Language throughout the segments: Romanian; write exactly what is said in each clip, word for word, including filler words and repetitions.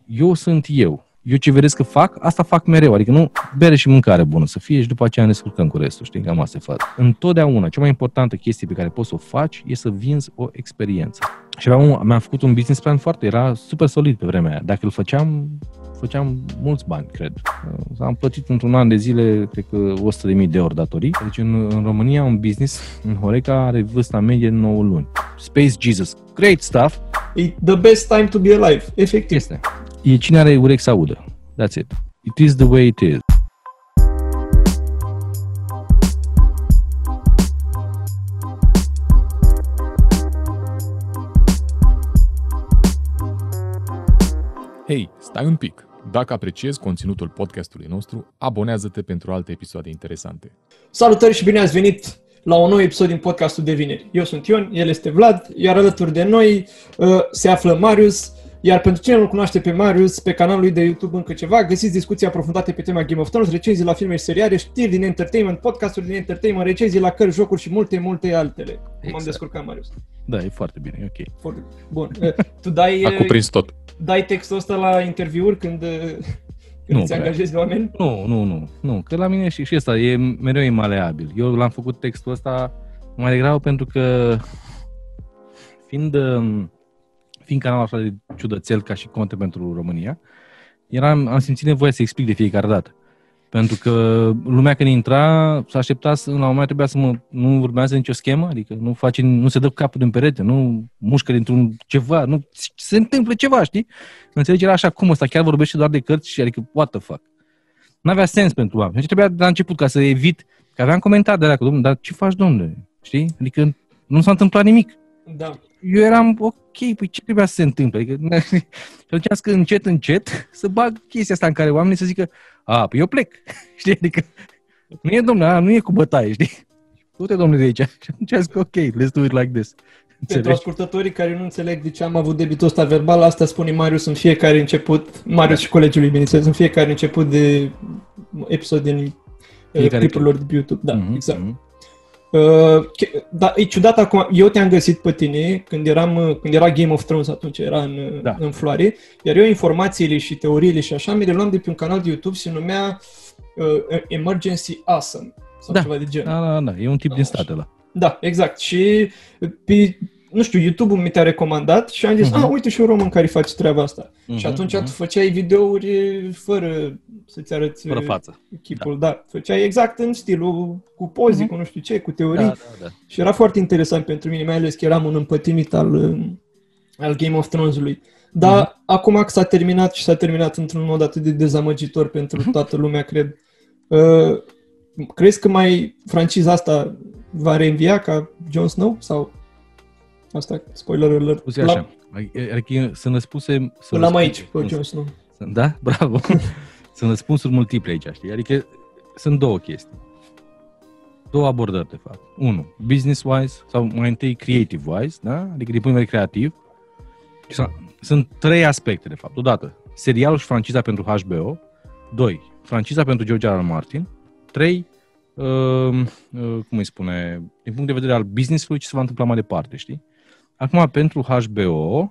eu sunt eu. Eu ce vedeți că fac, asta fac mereu. Adică nu bere și mâncare bună să fie și după aceea ne descurcăm cu restul, știi? Cam asta e față. Întotdeauna, cea mai importantă chestie pe care poți să o faci e să vinzi o experiență. Și aveam, mi-am făcut un business plan foarte, era super solid pe vremea aia. Dacă îl făceam, făceam mulți bani, cred. Am plătit într-un an de zile, cred că o sută de mii de euro datorii. Deci în, în România un business în Horeca are vârsta medie de nouă luni. Space Jesus, great stuff. E the best time to be alive, efectiv. Este. E cine are urechi să audă. That's it. It is the way it is. Hei, stai un pic! Dacă apreciezi conținutul podcastului nostru, abonează-te pentru alte episoade interesante. Salutări și bine ați venit la un nou episod din podcastul de vineri. Eu sunt Ion, el este Vlad, iar alături de noi uh, se află Marius. Iar pentru cine nu cunoaște pe Marius, pe canalul lui de YouTube încă ceva, găsiți discuții aprofundate pe tema Game of Thrones, recenzii la filme și seriale, știri din entertainment, podcasturi din entertainment, recenzii la cărți, jocuri și multe, multe altele. Exact. Cum am descurcat, Marius? Da, e foarte bine, e ok. Foarte bun. Tu dai, a cuprins tot. Dai textul ăsta la interviuri când, când îți angajezi oameni? Nu, nu, nu, nu, că la mine și, și ăsta e mereu e maleabil. Eu l-am făcut textul ăsta mai degrabă pentru că fiind... fiind canalul așa de ciudățel ca și conte pentru România, eram, am simțit nevoia să explic de fiecare dată. Pentru că lumea când intra, s-a aștepta să, la un moment trebuia să mă, nu urmează nicio schemă, adică nu face, nu se dă capul din perete, nu mușcă dintr-un ceva, nu se întâmplă ceva, știi? Înțelegerea așa, cum ăsta chiar vorbește doar de cărți și adică, what the fuck? N-avea sens pentru oameni. Și trebuia de la început ca să evit, că aveam comentarii de alea cu domnul, dar ce faci, domnule? Știi? Adică nu s-a întâmplat nimic. Da. Eu eram, ok, păi ce trebuia să se întâmple? Adică, și atunci că încet, încet, să bag chestia asta în care oamenii să zică, a, păi eu plec, știi? Adică, nu e, domnule, nu e cu bătaie, știi? Du-te, domnule, de aici. Și atunci zic, ok, let's do it like this. Pentru ascultătorii care nu înțeleg de ce am avut debitul ăsta verbal, asta spune Marius în fiecare început, Marius și colegii lui, bineînțeles, în fiecare început de episod din clipurilor de YouTube. Da, mm-hmm, exact. Mm-hmm. Uh, da, e ciudat acum, eu te-am găsit pe tine când, eram, când era Game of Thrones, atunci era în, da. în floare, iar eu informațiile și teoriile și așa mi le luam de pe un canal de YouTube, se numea uh, Emergency Awesome sau da. ceva de genul. Da, da, da, e un tip da, din statele. Da, exact. Și pe, nu știu, YouTube-ul mi te-a recomandat și am zis, uh-huh. ah, uite și un român care face treaba asta. Uh-huh, și atunci uh-huh. tu făceai videouri fără să-ți arăți fără față. chipul. Da. da, făceai exact în stilul cu poze, uh-huh. cu nu știu ce, cu teorii. Da, da, da. Și era foarte interesant pentru mine, mai ales că eram un împătimit al, al Game of Thrones-ului. Dar uh-huh. acum că s-a terminat și s-a terminat într-un mod atât de dezamăgitor pentru toată lumea, cred. Uh, crezi că mai franciza asta va reînvia ca Jon Snow? Sau... Asta, spoiler alert. Spuse așa, adică sunt răspuse... L-am aici, pe Jon Snow. Da? Bravo! Sunt răspunsuri multiple aici, știi? Adică sunt două chestii. Două abordări, de fapt. Unu, business-wise, sau mai întâi creative-wise, da? Adică din punct de vedere creativ. Sunt trei aspecte, de fapt. Odată, serialul și franciza pentru H B O. Doi, franciza pentru George R. R. Martin. Trei, uh, uh, cum îi spune, din punct de vedere al business-ului, ce se va întâmpla mai departe, știi? Acum, pentru H B O,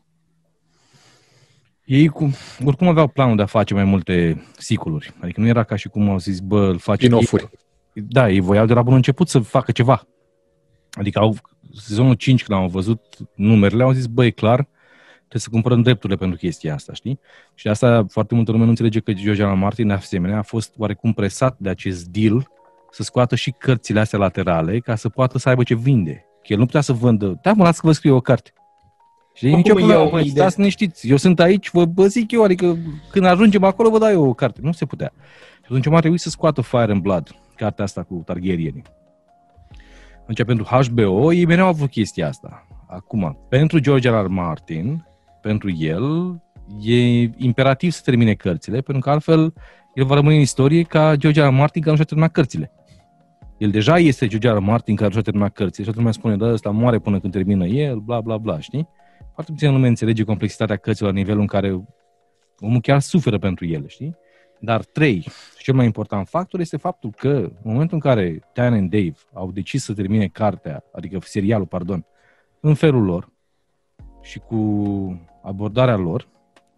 ei cu, oricum aveau planul de a face mai multe sequel-uri. Adică nu era ca și cum au zis, bă, îl face... Spin-off-uri. Da, ei voiau de la bun început să facă ceva. Adică au, sezonul cinci, când au văzut numerele, au zis, bă, e clar, trebuie să cumpărăm drepturile pentru chestia asta, știi? Și asta foarte multă lume nu înțelege că George R. R. Martin, de asemenea, a fost oarecum presat de acest deal să scoată și cărțile astea laterale ca să poată să aibă ce vinde. Că el nu putea să vândă. Da, mă, las că vă scriu o carte. Și nici o problemă, mă, stați liniștiți. Eu sunt aici, vă, vă zic eu, adică când ajungem acolo vă dau eu o carte. Nu se putea. Și atunci m-a trebuit să scoată Fire and Blood, cartea asta cu Targaryenii. Atunci pentru H B O ei mereu au avut chestia asta. Acum, pentru George R. R. Martin, pentru el, e imperativ să termine cărțile, pentru că altfel el va rămâne în istorie ca George R. R. Martin care nu și-a terminat cărțile. El deja este George R. R. Martin care nu și-a terminat cărțile și toată lumea spune, da, ăsta moare până când termină el, bla, bla, bla, știi? Foarte puțin lume înțelege complexitatea cărților la nivelul în care omul chiar suferă pentru ele, știi? Dar trei, cel mai important factor este faptul că în momentul în care Diana and Dave au decis să termine cartea, adică serialul, pardon, în felul lor și cu abordarea lor,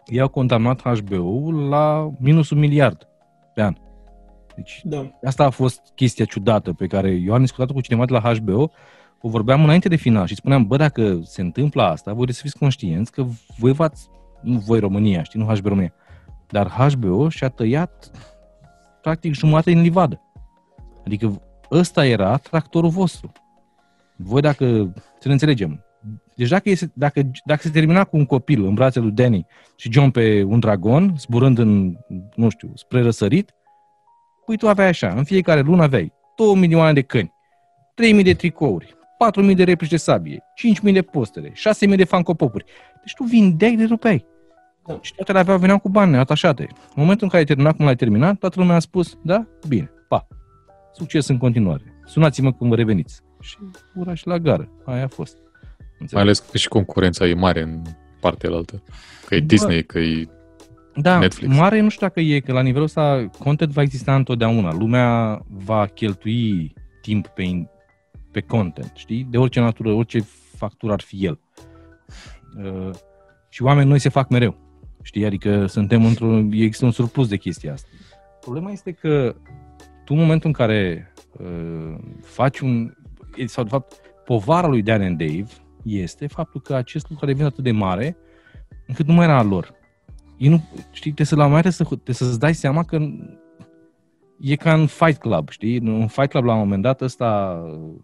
ei au condamnat H B O-ul la minus un miliard pe an. Deci da. Asta a fost chestia ciudată pe care eu am discutat cu cineva de la H B O, o vorbeam înainte de final și spuneam, bă, dacă se întâmplă asta, voi trebuie să fiți conștienți că voi v-ați, nu voi România, știi, nu H B O România, dar H B O și-a tăiat practic jumătate din livadă. Adică ăsta era tractorul vostru. Voi dacă, să ne înțelegem, deci dacă, este, dacă, dacă se termina cu un copil în brațele lui Danny și John pe un dragon, zburând în, nu știu, spre răsărit, păi tu aveai așa, în fiecare lună aveai două milioane de câini, trei mii de tricouri, patru mii de replici de sabie, cinci mii de postere, șase mii de fancopopuri. Deci tu vindeai de rupeai. Da. Și toate le aveau, veneau cu bani atașate. În momentul în care ai terminat cum l-ai terminat, toată lumea a spus, da, bine, pa, succes în continuare. Sunați-mă când vă reveniți. Și ura și la gară. Aia a fost. Înțeleg? Mai ales că și concurența e mare în partea altă. Că e da. Disney, că e da, Netflix. Mare nu știu dacă e, că la nivelul ăsta content va exista întotdeauna. Lumea va cheltui timp pe, pe content, știi? De orice natură, orice factură ar fi el. Uh, și oamenii noi se fac mereu. Știi? Adică suntem într-un, există un surplus de chestia asta. Problema este că tu în momentul în care uh, faci un, sau de fapt povara lui Dan and Dave este faptul că acest lucru a devenit atât de mare încât nu mai era al lor. Ei nu, știi, trebuie să la mai trebuie, să, trebuie să-ți dai seama că e ca în Fight Club, știi? În Fight Club la un moment dat ăsta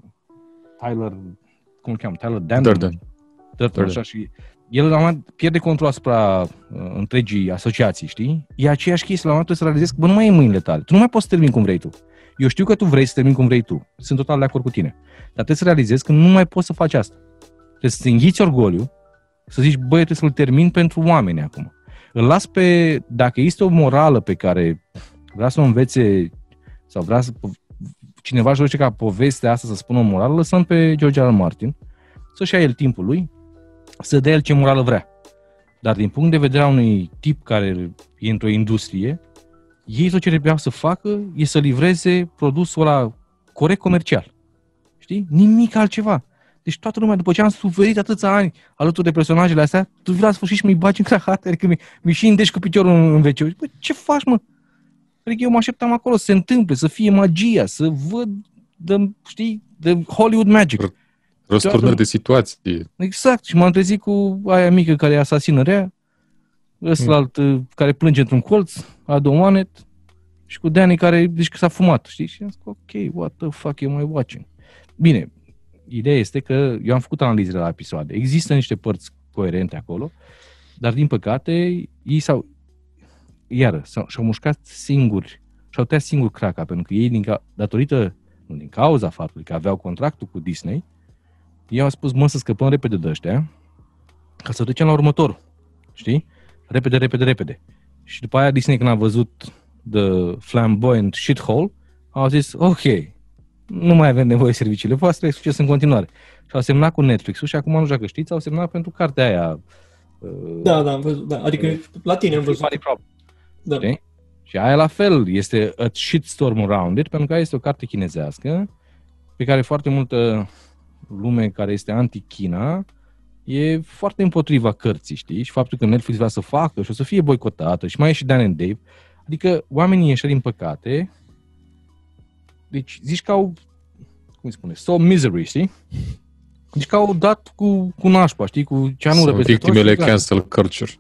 Tyler, cum îl cheamă? Tyler Durden. Durden, așa, și el la un moment pierde control asupra uh, întregii asociații, știi? E aceeași chestie, la un moment să realizezi că bă, nu mai e în mâinile tale. Tu nu mai poți să termini cum vrei tu. Eu știu că tu vrei să termini cum vrei tu. Sunt total de acord cu tine. Dar trebuie să realizezi că nu mai poți să faci asta. Trebuie să-ți înghiți orgoliu, să zici, băi, trebuie să-l termin pentru oameni acum. Îl las pe, dacă este o morală pe care vrea să o învețe sau vrea să, cineva își dorește ca povestea asta să spună o morală, lăsăm pe George R. R. Martin să-și ia el timpul lui, să dea el ce morală vrea. Dar din punct de vedere a unui tip care e într-o industrie, ei tot ce trebuia să facă e să livreze produsul ăla corect comercial. Știi? Nimic altceva. Deci toată lumea, după ce am suferit atâția ani alături de personajele astea, tu vii la sfârșit și mi-i bagi în crahate, adică mi, mi și îndești cu piciorul în, în veciu. Bă, ce faci, mă? Adică eu mă așteptam acolo să se întâmple, să fie magia, să văd, de, știi, de Hollywood magic. Răsturnări de situație. Exact. Și m-am trezit cu aia mică care e asasină rea, ăslallt mm. care plânge într-un colț, I don't want it, și cu Danny care zice că s-a fumat, știi? Și am zis, ok, what the fuck am I watching? Bine, ideea este că eu am făcut analizele la episoade. Există niște părți coerente acolo, dar din păcate ei s-au, iară, s-au, și-au mușcat singuri, și-au tăiat singur craca, pentru că ei, din ca, datorită, nu din cauza faptului că aveau contractul cu Disney, ei au spus, mă, să scăpăm repede de ăștia, ca să trecem la următorul, știi? Repede, repede, repede. Și după aia Disney, când a văzut The Flamboyant Shithole, au zis, ok, nu mai avem nevoie de serviciile voastre, succes în continuare. Și au semnat cu Netflix-ul și acum, nu știu dacă știți, au semnat pentru cartea aia. Da, da, am văzut, da. Adică uh, la tine am văzut. Da. Okay? Și aia la fel, este A Shitstorm Around It, pentru că aia este o carte chinezească pe care foarte multă lume care este anti-China e foarte împotriva cărții, știi? Și faptul că Netflix vrea să facă și o să fie boicotată și mai e și Dan and Dave. Adică oamenii ăștia, din păcate, deci zici că au, cum spune, so misery, știi? Deci că au dat cu, cu nașpa, știi? Cu ceanură pe victimele cancel culture.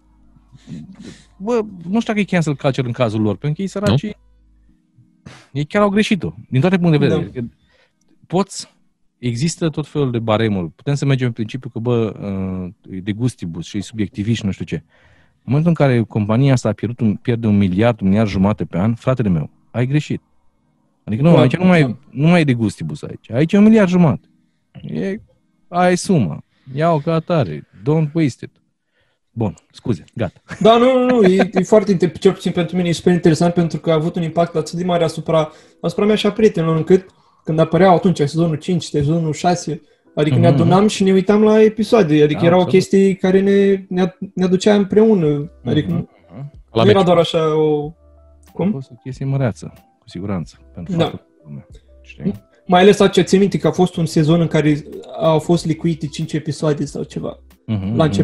Bă, nu știu dacă e cancel culture în cazul lor, pentru că ei săraci, nu? Ei chiar au greșit-o, din toate punctele de vedere. Da. Poți, există tot felul de baremuri. Putem să mergem în principiu că, bă, e de gustibus și e subiectivist și nu știu ce. În momentul în care compania asta a pierdut un, pierde un miliard, un miliard jumate pe an, fratele meu, ai greșit. Adică nu, aici nu mai, nu mai e de gustibus aici. Aici e un miliard jumate. E, ai suma. Ia-o ca atare. Don't waste it. Bun, scuze, gata. Da, nu, nu, nu, e, e foarte interesant, cel puțin pentru mine e super interesant pentru că a avut un impact atât de mare asupra, asupra mea și a prietenilor, încât când apăreau atunci sezonul cinci, sezonul șase, adică mm-hmm. ne adunam și ne uitam la episoade, adică da, era o chestie care ne, ne, ne aducea împreună, adică mm-hmm. nu, nu era doar așa o... Cum? A fost o chestie măreață, cu siguranță, pentru da. Toată lumea. Știi? Mai ales ce țin minte că a fost un sezon în care au fost licuite cinci episoade sau ceva, mm-hmm. la început.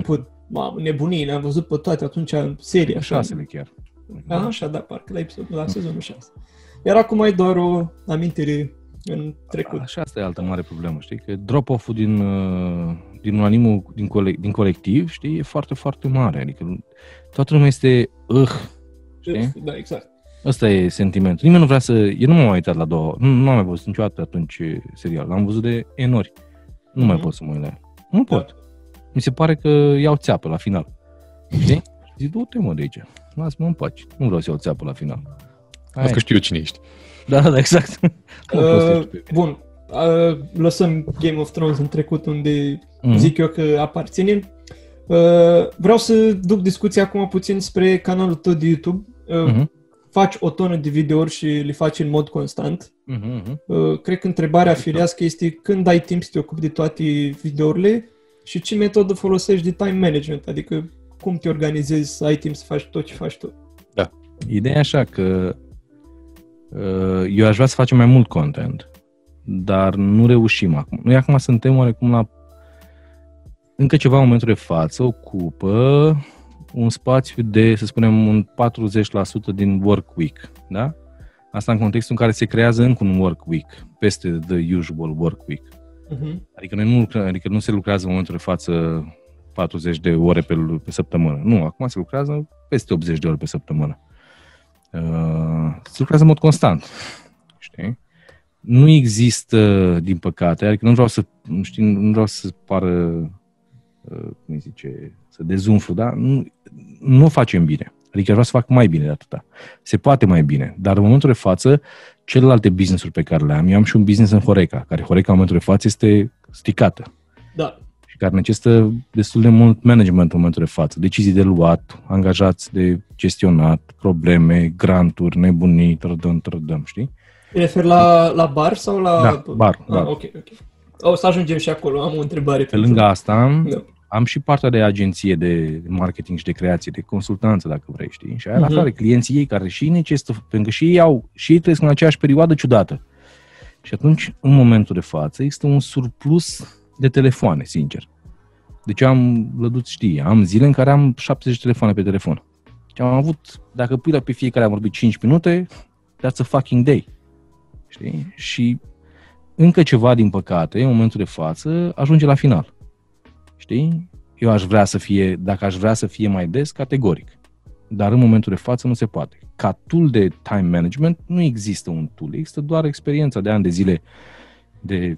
mamă, nebunii, le-am văzut pe toate atunci în serie. Așa. Șasele chiar. A, așa, da, parcă la, episod, la sezonul șase. Iar acum ai doar o amintire în trecut. Așa, asta e altă mare problemă, știi? Că drop-off-ul din, din unanimul, din, cole, din colectiv, știi, e foarte, foarte mare. Adică toată lumea este uh, știi? Da, exact. Ăsta e sentimentul. Nimeni nu vrea să... Eu nu m-am uitat la două... Nu, nu am mai văzut niciodată atunci serial. L-am văzut de enori. Nu mm-hmm. mai pot să mă uit la el. Nu pot. Da. Mi se pare că iau țeapă la final. Știi? Zic, du-te mă de aici. Lasă-mă în pace. Nu vreau să iau țeapă la final. Azi că știu eu cine ești. Da, da, exact. Uh, bun. Uh, lăsăm Game of Thrones în trecut unde mm-hmm. zic eu că aparține. Uh, vreau să duc discuția acum puțin spre canalul tău de YouTube. Uh, mm-hmm. Faci o tonă de videouri și le faci în mod constant. Mm-hmm. Uh, cred că întrebarea firească este când ai timp să te ocupi de toate videourile și ce metodă folosești de time management, adică cum te organizezi să ai timp să faci tot ce faci tu. Da. Ideea e așa că uh, eu aș vrea să facem mai mult content, dar nu reușim acum. Noi acum suntem oarecum la încă ceva în momentul de față ocupă un spațiu de, să spunem, un patruzeci la sută din work week, da? Asta în contextul în care se creează încă un work week, peste the usual work week. Uh-huh. Adică, noi nu lucrăm, adică nu se lucrează în momentul de față patruzeci de ore pe, pe săptămână. Nu, acum se lucrează peste optzeci de ore pe săptămână. Uh, se lucrează în mod constant, știi? Nu există, din păcate, adică nu vreau să, știi, nu vreau să pară, uh, cum zice, să dezumflu, da? Nu, nu o facem bine. Adică vreau să fac mai bine de atâta. Se poate mai bine, dar în momentul de față, celelalte business-uri pe care le am, eu am și un business în Horeca, care Horeca în momentul de față este stricată. Da. Și care necesită destul de mult management în momentul de față. Decizii de luat, angajați de gestionat, probleme, granturi, nebunii, trădăm, trădăm, știi? Te referi la, la bar sau la... Da, bar. Ah, bar. ok, ok. O să ajungem și acolo, am o întrebare. Pe lângă asta, da. Am și partea de agenție de marketing și de creație, de consultanță, dacă vrei, știi? Și aia la fel, clienții ei care și necesită, pentru că și ei, au, și ei trăiesc în aceeași perioadă ciudată. Și atunci, în momentul de față, există un surplus de telefoane, sincer. Deci am lădut, știi, am zile în care am șaptezeci de telefoane pe telefon. Și am avut, dacă pui la pe fiecare am vorbit cinci minute, that's a fucking day. Știi? Și încă ceva, din păcate, în momentul de față, ajunge la final. Știi? Eu aș vrea să fie, dacă aș vrea să fie mai des, categoric. Dar în momentul de față nu se poate. Ca tool de time management nu există un tool. Există doar experiența de ani de zile de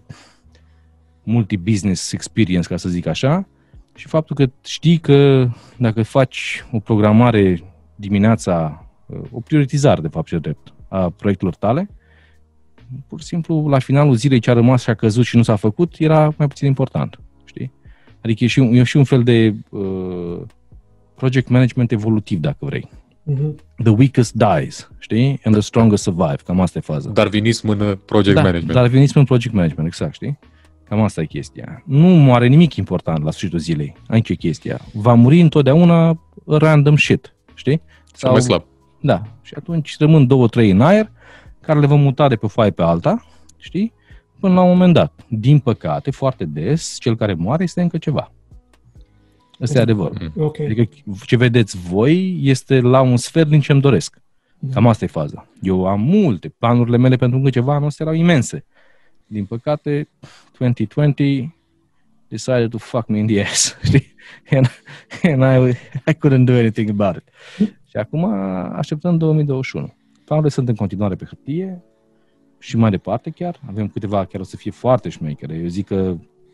multi-business experience, ca să zic așa, și faptul că știi că dacă faci o programare dimineața, o prioritizare, de fapt, ce drept, a proiectelor tale, pur și simplu, la finalul zilei ce a rămas și a căzut și nu s-a făcut, era mai puțin important, știi? Adică e și un, e și un fel de uh, project management evolutiv, dacă vrei. Uh-huh. The weakest dies, știi? And the strongest survive. Cam asta e faza. Darwinism în project da, management. Darwinism în project management, exact, știi? Cam asta e chestia. Nu moare nimic important la sfârșitul zilei. Aici e chestia. Va muri întotdeauna random shit, știi? Sau mai slab. Da. Și atunci rămân două, trei în aer, care le vom muta de pe foaie pe alta, știi? Până la un moment dat. Din păcate, foarte des, cel care moare este încă ceva. Ăsta e adevărul. Okay. Adică ce vedeți voi este la un sfert din ce-mi doresc. Cam asta e faza. Eu am multe. Planurile mele pentru încă ceva anul ăsta erau imense. Din păcate, twenty twenty decided to fuck me in the ass. and and I, I couldn't do anything about it. Și acum așteptăm două mii douăzeci și unu. Planurile sunt în continuare pe hârtie și mai departe chiar. Avem câteva, chiar o să fie foarte șmechere. Eu zic că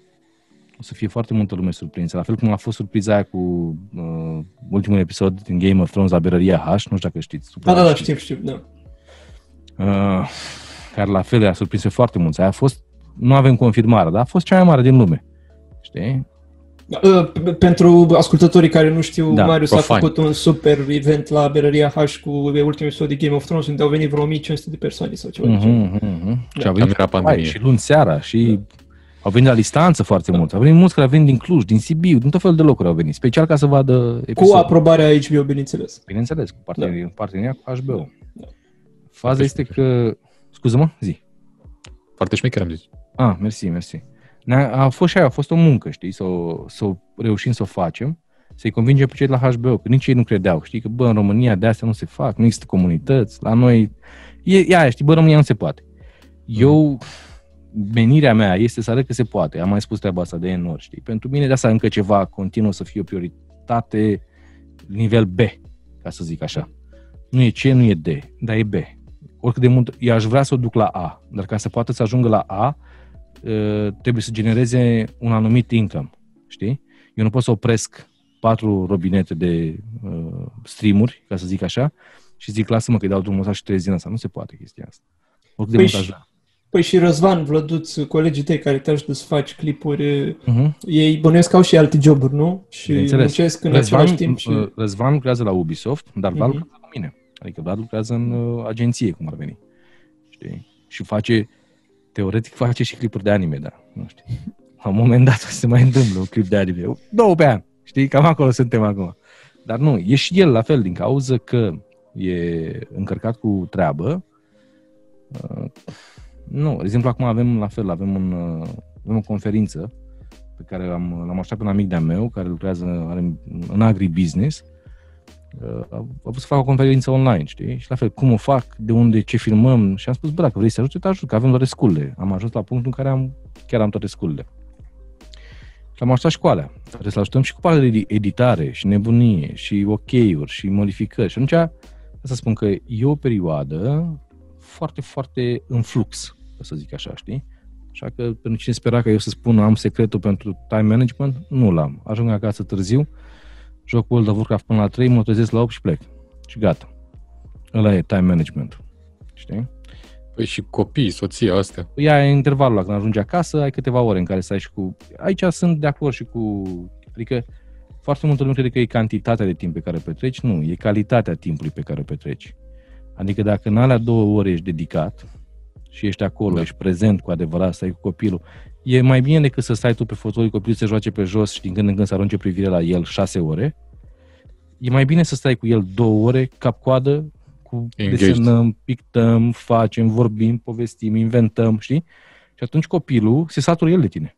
o să fie foarte multă lume surprinsă. La fel cum a fost surpriza aia cu uh, ultimul episod din Game of Thrones la Berăria H, nu știu dacă știți. Da, da, da, știu, știu, da. Uh, care la fel a surprins foarte mulți. Aia a fost, nu avem confirmare, dar a fost cea mai mare din lume. Știi? Uh, pentru ascultătorii care nu știu, da, Marius a făcut un super event la Berăria H cu ultimul episod de Game of Thrones, unde au venit vreo o mie cinci sute de persoane sau ceva. Uh-huh, uh-huh. Da. Și au venit hai, și luni seara și da. Au venit la distanță foarte da. mulți. Au venit mulți care au venit din Cluj, din Sibiu, din tot felul de locuri au venit, special ca să vadă episodul. Cu aprobarea H B O, bineînțeles. Bineînțeles, cu parteneria, da. parteneria cu H B O. Da. Faza foarte este că... Scuză-mă, zi. Foarte șmecher am zis. Ah, mersi, mersi. A fost și aia, a fost o muncă, știi, să o, să o reușim să o facem. să-i convingem pe cei de la H B O, că nici ei nu credeau, știi, că bă, în România de astea nu se fac, nu există comunități, la noi, e, ia, știi, bă, în România nu se poate. Eu, menirea mea este să arăt că se poate, am mai spus treaba asta de N ori, știi, pentru mine de asta încă ceva continuă să fie o prioritate nivel B, ca să zic așa. Nu e C, nu e D, dar e B. Oricât de mult, eu aș vrea să o duc la A, dar ca să poată să ajungă la A, trebuie să genereze un anumit income, știi? Eu nu pot să opresc patru robinete de uh, streamuri, ca să zic așa, și zic, lasă-mă că îi dau drumul ăsta și trezi din asta. Nu se poate chestia asta. Oricât Păi de mult aș vrea. Păi și Răzvan Vlăduț, colegii tăi care te ajută să faci clipuri, Uh-huh. ei bănuiesc că au și alte joburi, nu? Și muncesc în Răzvan, același timp și... Răzvan lucrează la Ubisoft, dar Vlad uh-huh. lucrează la mine. Adică Vlad lucrează în uh, agenție, cum ar veni. Știi? Și face, teoretic face și clipuri de anime, dar nu știu. La un moment dat se mai întâmplă un clip de anime. Două pe an. Știi? Cam acolo suntem acum. Dar nu, e și el la fel, din cauza că e încărcat cu treabă. Uh, nu, de exemplu, acum avem la fel, avem, un, uh, avem o conferință pe care l-am, l-am așteptat pe un amic de-a meu, care lucrează are, în agribusiness. Uh, a vrut să fac o conferință online, știi? Și la fel, cum o fac, de unde, ce filmăm. Și am spus, bă, dacă vrei să ajut, te ajut, că avem toate sculele. Am ajuns la punctul în care am, chiar am toate sculele. Și am ajutat și cu alea. Trebuie să ajutăm și cu partea de editare și nebunie și ok-uri și modificări. Și atunci, să spun că e o perioadă foarte, foarte în flux, să zic așa, știi? Așa că pentru cine spera că eu să spun am secretul pentru time management, nu l-am. Ajung acasă târziu, joc World of Warcraft până la trei, mă trezesc la opt și plec. Și gata. Ăla e time management. Știi? Păi și copii, soția, astea. Ia intervalul ăla, când ajungi acasă, ai câteva ore în care să ai și cu... Aici sunt de acord și cu... Adică foarte multă lume crede că e cantitatea de timp pe care o petreci. Nu, e calitatea timpului pe care o petreci. Adică dacă în alea două ore ești dedicat și ești acolo, da. Ești prezent cu adevărat, stai cu copilul, e mai bine decât să stai tu pe fotoliu, copilul se joace pe jos și din când în când să arunce privire la el șase ore. E mai bine să stai cu el două ore, cap-coadă, cu desenăm, pictăm, facem, vorbim, povestim, inventăm, știi? Și atunci copilul se satură el de tine.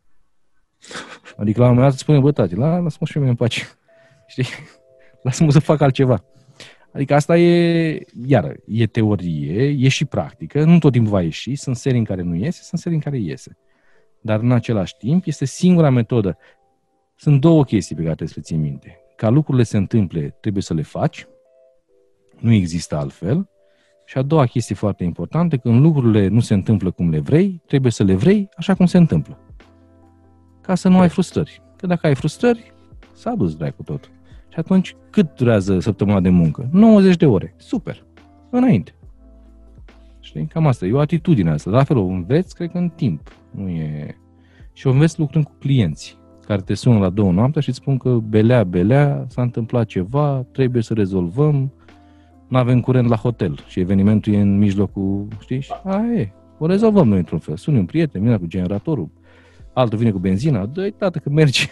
Adică la un moment dat spune, bă, tati, la, lasă-mă și mine în pace. Știi? Lasă-mă să fac altceva. Adică asta e, iară, e teorie, e și practică, nu tot timpul va ieși, sunt serii în care nu iese, sunt serii în care iese. Dar în același timp este singura metodă. Sunt două chestii pe care trebuie să le ții minte. Ca lucrurile se întâmple, trebuie să le faci, nu există altfel. Și a doua chestie foarte importantă, când lucrurile nu se întâmplă cum le vrei, trebuie să le vrei așa cum se întâmplă. Ca să nu ai frustrări. Că dacă ai frustrări, s-a dus dracu tot. Și atunci, cât durează săptămâna de muncă? nouăzeci de ore. Super. Înainte. Știi? Cam asta. E o atitudine asta. La fel, o înveți, cred că în timp. Nu e... Și o înveți lucrând cu clienții care te sună la două noaptea și îți spun că belea, belea, s-a întâmplat ceva, trebuie să rezolvăm, nu avem curent la hotel și evenimentul e în mijlocul, știi? Și aia e. O rezolvăm noi într-un fel. Suni un prieten, vine cu generatorul, altul vine cu benzina, dă-i tată că merge.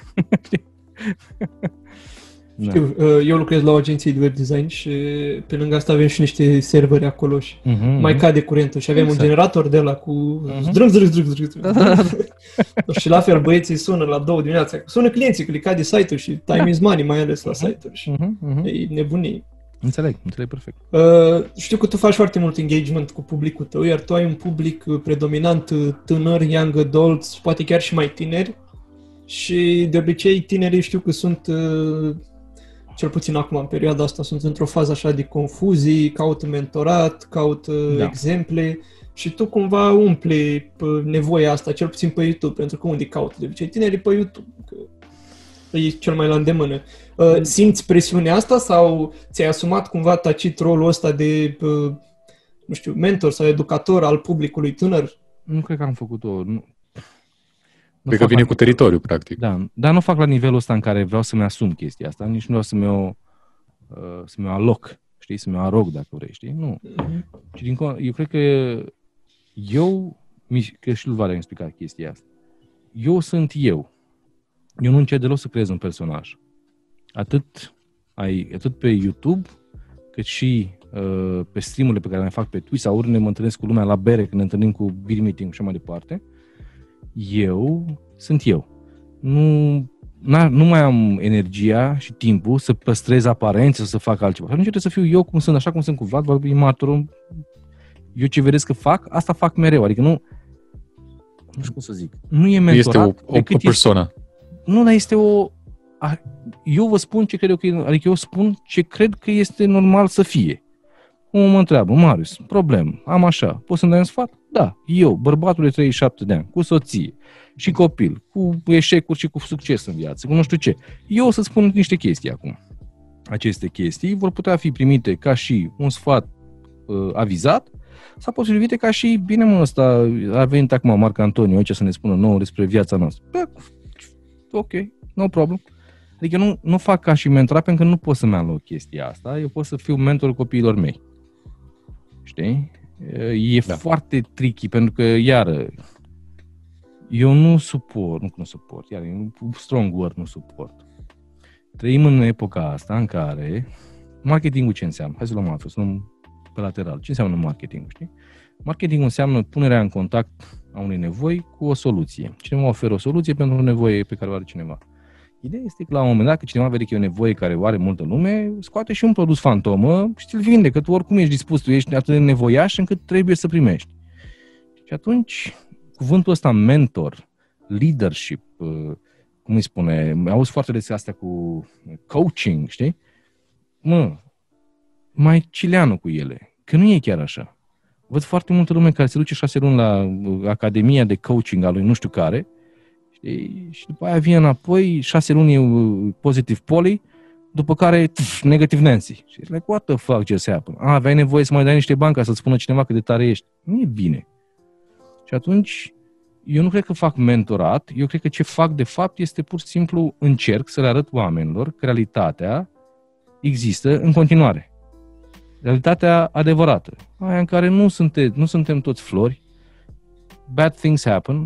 Știu, eu lucrez la o agenție de web design și pe lângă asta avem și niște serveri acolo și uh-huh, mai cade curentul și avem exact. Un generator de ăla cu uh-huh. zdrâng, zdrâng, zdrâng, zdrâng. Și la fel băieții sună la două dimineața. Sună clienții că le cade site-ul și time da. Is money, mai ales la uh-huh. site-uri și uh-huh, uh-huh. e nebunie. Înțeleg, înțeleg perfect. Uh, știu că tu faci foarte mult engagement cu publicul tău, iar tu ai un public predominant tânăr, young adults, poate chiar și mai tineri și de obicei tinerii știu că sunt... Uh, cel puțin acum, în perioada asta, sunt într-o fază așa de confuzii, caută mentorat, caută da. exemple și tu cumva umpli nevoia asta, cel puțin pe YouTube, pentru că unde caută de obicei? Tinerii pe YouTube, că e cel mai la îndemână. Simți presiunea asta sau ți-ai asumat cumva tacit rolul ăsta de, nu știu, mentor sau educator al publicului tânăr? Nu cred că am făcut-o. Nu. Cred că vine cu teritoriu, practic. Da, dar nu fac la nivelul ăsta în care vreau să-mi asum chestia asta, nici nu vreau să mi-o, uh, să mi-o aloc, știi, să mi-o arog, dacă vrei, știi? Nu. Uh-huh. Și din contră, eu cred că eu, că și lui Vale am explicat chestia asta, eu sunt eu. Eu nu încerc deloc să creez un personaj. Atât, ai, atât pe YouTube, cât și uh, pe stream-urile pe care le fac pe Twitch sau oriunde mă întâlnesc cu lumea la bere, când ne întâlnim cu beer meeting și așa mai departe. Eu sunt eu. Nu nu mai am energia și timpul să păstrez aparențe, să fac altceva. Atunci trebuie să fiu eu cum sunt, așa cum sunt cu Vlad, Vlad e martorul. Eu ce vedeți că fac, asta fac mereu. Adică nu, nu știu cum să zic, nu e mentorat. Este o, o, o persoană. Este, nu, dar este o... A, eu vă spun ce cred eu că e, adică eu spun ce cred că este normal să fie. Omul mă întreabă, Marius, problem, am așa, poți să-mi dai un sfat? Da, eu, bărbatul de treizeci și șapte de ani, cu soție și copil, cu eșecuri și cu succes în viață, cu nu știu ce. Eu o să spun niște chestii acum. Aceste chestii vor putea fi primite ca și un sfat uh, avizat sau pot fi privite ca și, bine mă, ăsta a venit acum Marc Antonio aici să ne spună nouă despre viața noastră. Bă, ok, no problem. Adică nu, nu fac ca și mentorat pentru că nu pot să-mi aloc chestia asta, eu pot să fiu mentorul copiilor mei. Știi? E da. Foarte tricky, pentru că, iară, eu nu suport, nu, nu suport, iar e un strong word, nu suport. Trăim în epoca asta în care marketingul ce înseamnă? Hai să luăm altfel, să luăm pe lateral. Ce înseamnă marketingul, știi? Marketingul înseamnă punerea în contact a unei nevoi cu o soluție. Cineva oferă o soluție pentru o nevoie pe care o are cineva. Ideea este că la un moment dat, că cineva vede că e o nevoie care o are multă lume, scoate și un produs fantomă și ți-l vinde, că tu oricum ești dispus, tu ești atât de nevoiaș încât trebuie să primești. Și atunci, cuvântul ăsta mentor, leadership, cum îi spune, auzi foarte des astea cu coaching, știi? Mă, mai cileanu cu ele, că nu e chiar așa. Văd foarte multă lume care se duce șase luni la academia de coaching a lui nu știu care, și după aia vine înapoi, șase luni pozitiv Poli, după care tf, negativ Nancy. Și e like, what the fuck just happened? Ah, aveai nevoie să mai dai niște bani ca să-ți spună cineva cât de tare ești. Nu e bine. Și atunci, eu nu cred că fac mentorat, eu cred că ce fac de fapt este pur și simplu încerc să le arăt oamenilor că realitatea există în continuare. Realitatea adevărată. Aia în care nu, sunte, nu suntem toți flori, bad things happen,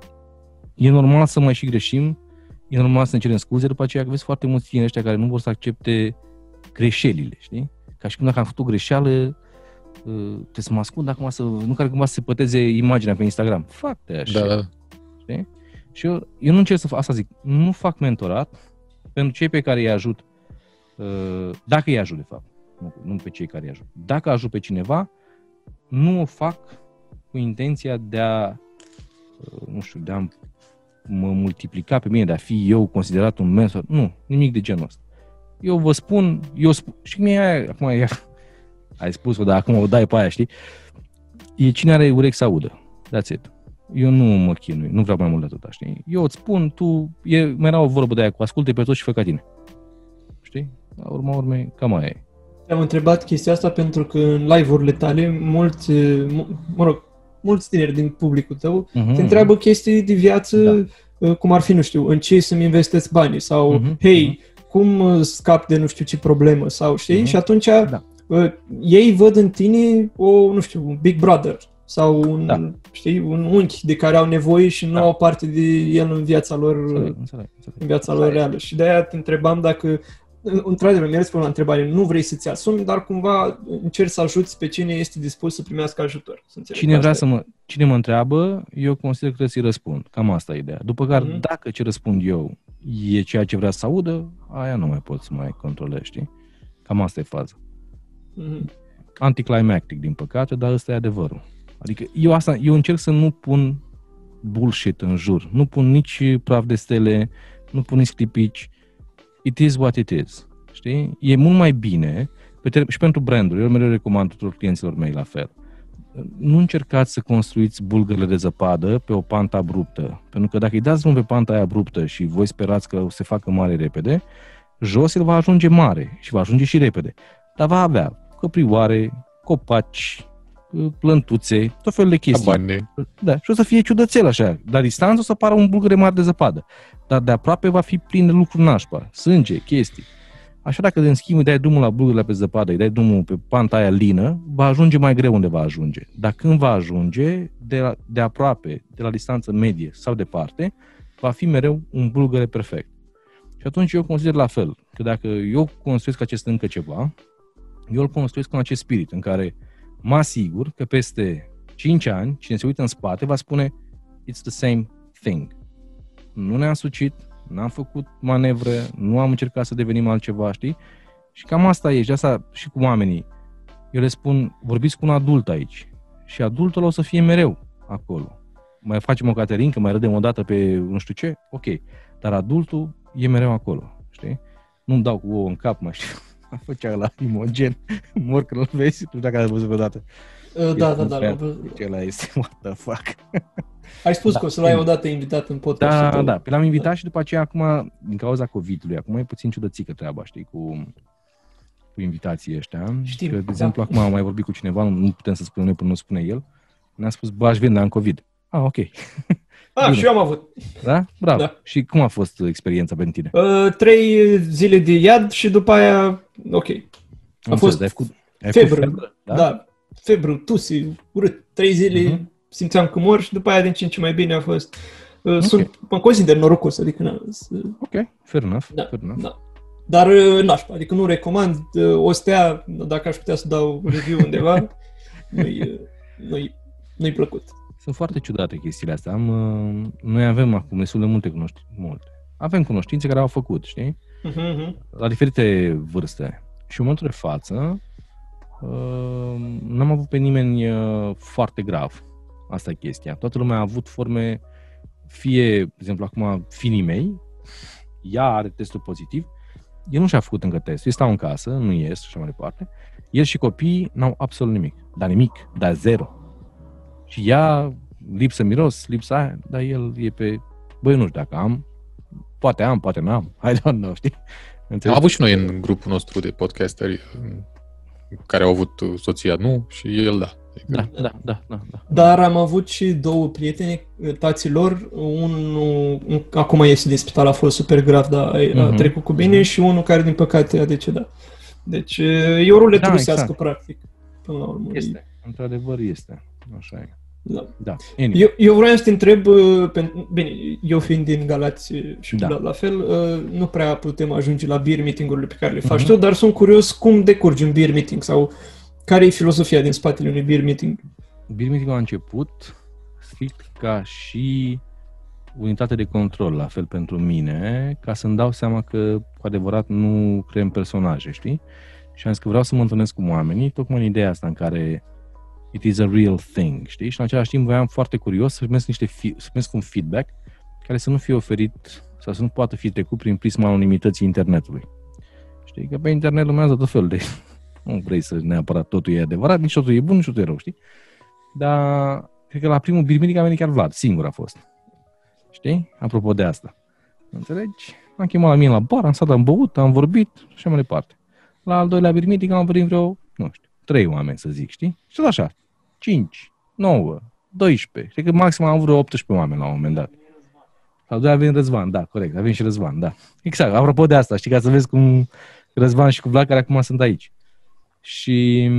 e normal să mai și greșim, e normal să ne cerem scuze, după aceea că vezi foarte mulți tineri ăștia care nu vor să accepte greșelile, știi? Ca și cum dacă am făcut o greșeală, trebuie să mă ascund acum, să, nu care cumva să se păteze imaginea pe Instagram. Fac-te așa. Da. Știi? Și eu, eu nu încerc să fac, asta zic, nu fac mentorat pentru cei pe care îi ajut, dacă îi ajut de fapt, nu, nu pe cei care îi ajut. Dacă ajut pe cineva, nu o fac cu intenția de a, nu știu, de a mă multiplica pe mine, de a fi eu considerat un mentor. Nu, nimic de genul ăsta. Eu vă spun, eu spun, și mie aia, acum ea, ai spus-o, dar acum o dai pe aia, știi? E cine are urechi să audă. That's it. Eu nu mă chinui, nu vreau mai mult de atâta, știi? Eu îți spun, tu, e, mai era o vorbă de aia cu asculte pe toți și fă ca tine. Știi? La urma urmei, cam aia e. Te-am întrebat chestia asta pentru că în live-urile tale, mulți, mă rog, mulți tineri din publicul tău uh-huh, te întreabă uh-huh. chestii de viață, da. Cum ar fi, nu știu, în ce să-mi investesc banii sau, uh-huh, hei, uh-huh. cum scap de nu știu ce problemă sau, știi? Uh-huh. Și atunci da. uh, ei văd în tine o, nu știu, un big brother sau un, da. știi, un unchi de care au nevoie și nu da. au parte de el în viața lor, înțeleg, înțeleg, înțeleg. în viața lor reală. Și de-aia te întrebam dacă într-adevăr, mi-a răspuns la întrebare, nu vrei să-ți asumi, dar cumva încerci să ajuți pe cine este dispus să primească ajutor. Să cine vrea să mă, cine mă întreabă, eu consider că trebuie să-i răspund. Cam asta e ideea. După care, mm-hmm. dacă ce răspund eu e ceea ce vrea să audă, aia nu mai poți să mai controlezi, știi? Cam asta e faza. Mm-hmm. Anticlimactic, din păcate, dar ăsta e adevărul. Adică eu, asta, eu încerc să nu pun bullshit în jur. Nu pun nici praf de stele, nu pun nici clipici. It is what it is. Știi? E mult mai bine pe ter- și pentru branduri. Eu mereu recomand tuturor clienților mei la fel. Nu încercați să construiți bulgările de zăpadă pe o pantă abruptă. Pentru că dacă îi dați drum pe panta aia abruptă și voi sperați că o să se facă mare repede, jos el va ajunge mare și va ajunge și repede. Dar va avea căprioare, copaci, plântuțe, tot felul de chestii. Abane. Da, și o să fie ciudățel așa. La distanță o să apară un bulgăre mare de zăpadă. Dar de aproape va fi plin de lucruri nașpa, sânge, chestii. Așa dacă în schimb îi dai drumul la bulgările pe zăpadă, îi dai drumul pe panta aia lină, va ajunge mai greu unde va ajunge. Dar când va ajunge, de, la, de aproape, de la distanță medie sau departe, va fi mereu un bulgăre perfect. Și atunci eu consider la fel, că dacă eu construiesc acest încă ceva, eu îl construiesc cu acest spirit în care mă asigur că peste cinci ani, cine se uită în spate va spune it's the same thing. Nu ne-am sucit, n-am făcut manevre, nu am încercat să devenim altceva, știi? Și cam asta e, și asta și cu oamenii. Eu le spun, vorbiți cu un adult aici și adultul o să fie mereu acolo. Mai facem o caterincă, mai râdem o dată pe nu știu ce, ok, dar adultul e mereu acolo, știi? Nu-mi dau cu ouă în cap, mai știu. A făcea la Imogen, mor că îl vezi, nu știu dacă ați văzut vreodată. Uh, da, da, da, l-am văzut. Ăla este, what the fuck. Ai spus da, că o să l-ai odată invitat în podcast. Da, da, pe l-am invitat da. Și după aceea acum, din cauza COVID-ului, acum e puțin ciudățică treaba, știi, cu, cu invitații ăștia. Știm, că, de da. exemplu, acum am mai vorbit cu cineva, nu putem să spunem noi până nu spune el, ne-a spus, bă, aș veni, dar am COVID. Ah, ok. Ah, și eu am avut. Da? Bravo. Da. Și cum a fost experiența pentru tine? Uh, trei zile de iad și după aia, ok. A Am fost ai făcut, ai febră, făcut febră, da? da, febră, tusi, urât. Trei zile uh-huh. simțeam că mor și după aia din ce în ce mai bine a fost. Uh, okay. Sunt, mă consider norocos, adică na, uh, ok, fair enough. Da, fair enough. Da. Dar uh, nașpa, adică nu recomand. Uh, o stea, dacă aș putea să dau review undeva, nu-i, uh, nu-i, nu-i plăcut. Sunt foarte ciudate chestiile astea. Am, uh, noi avem acum destul de multe cunoștințe. Multe. Avem cunoștințe care au făcut, știi? Uh-huh. La diferite vârste. Și în momentul de față uh, n-am avut pe nimeni uh, foarte grav. Asta e chestia. Toată lumea a avut forme, fie, de exemplu, acum finii mei, ea are testul pozitiv, el nu și-a făcut încă testul, ei stau în casă, nu ies și așa mai departe. El și copiii n-au absolut nimic. Dar nimic, dar zero. Și ea, lipsă miros, lipsa aia, dar el e pe, băi, nu știu dacă am, poate am, poate n-am, I don't know, știi? Am avut și noi în grupul nostru de podcasteri care au avut soția nu și el da. Da, da, da, da, da. Dar am avut și două prieteni, tații lor, unul un, acum iese din spital, a fost super grav, dar a uh-huh. trecut cu bine, uh-huh. și unul care din păcate a decedat. Deci e o ruletă da, rusească, exact. Practic. Până la urmă. Este, într-adevăr este, așa e. Da. Da. Eu, eu vreau să te întreb, bine, eu fiind din Galați și da. la, la fel, nu prea putem ajunge la beer meeting-urile pe care le faci uh-huh. tu, dar sunt curios cum decurge un beer meeting sau care e filosofia din spatele unui beer meeting? Beer meeting-ul a început strict ca și unitate de control, la fel pentru mine, ca să-mi dau seama că cu adevărat nu creăm personaje, știi? Și am zis că vreau să mă întâlnesc cu oamenii, tocmai în ideea asta în care it is a real thing, știi? Și în același timp voiam foarte curios să primesc niște fi- să primesc un feedback care să nu fie oferit sau să nu poată fi trecut prin prisma anonimității internetului. Știi? Că pe internet lumează tot fel de... Nu vrei să neapărat totul e adevărat, nici totul e bun, nici totul e rău, știi? Dar cred că la primul beer meeting a venit chiar Vlad, singur a fost. Știi? Apropo de asta. Înțelegi? Am chemat la mine la bar, am stat, am băut, am vorbit și așa mai departe. La al doilea beer meeting am venit vreo, nu știu, trei oameni să zic, știi? Și tot așa, cinci, nouă, doisprezece, cred că maxim am vreo optsprezece oameni la un moment dat. La al doilea a venit Răzvan, da, corect, a venit și Răzvan, da. Exact, apropo de asta, știi, ca să vezi cum Răzvan și cu Vlad care acum sunt aici. Și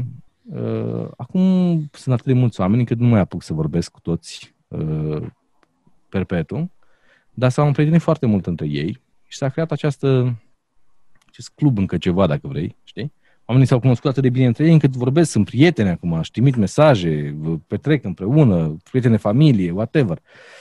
uh, acum sunt atât de mulți oameni încât nu mai apuc să vorbesc cu toți uh, perpetuum, dar s-au împrietenit foarte mult între ei și s-a creat această, acest club încă ceva, dacă vrei, știi? Oamenii s-au cunoscut atât de bine între ei încât vorbesc, sunt prieteni acum, își trimit mesaje, petrec împreună, prieteni de familie, whatever.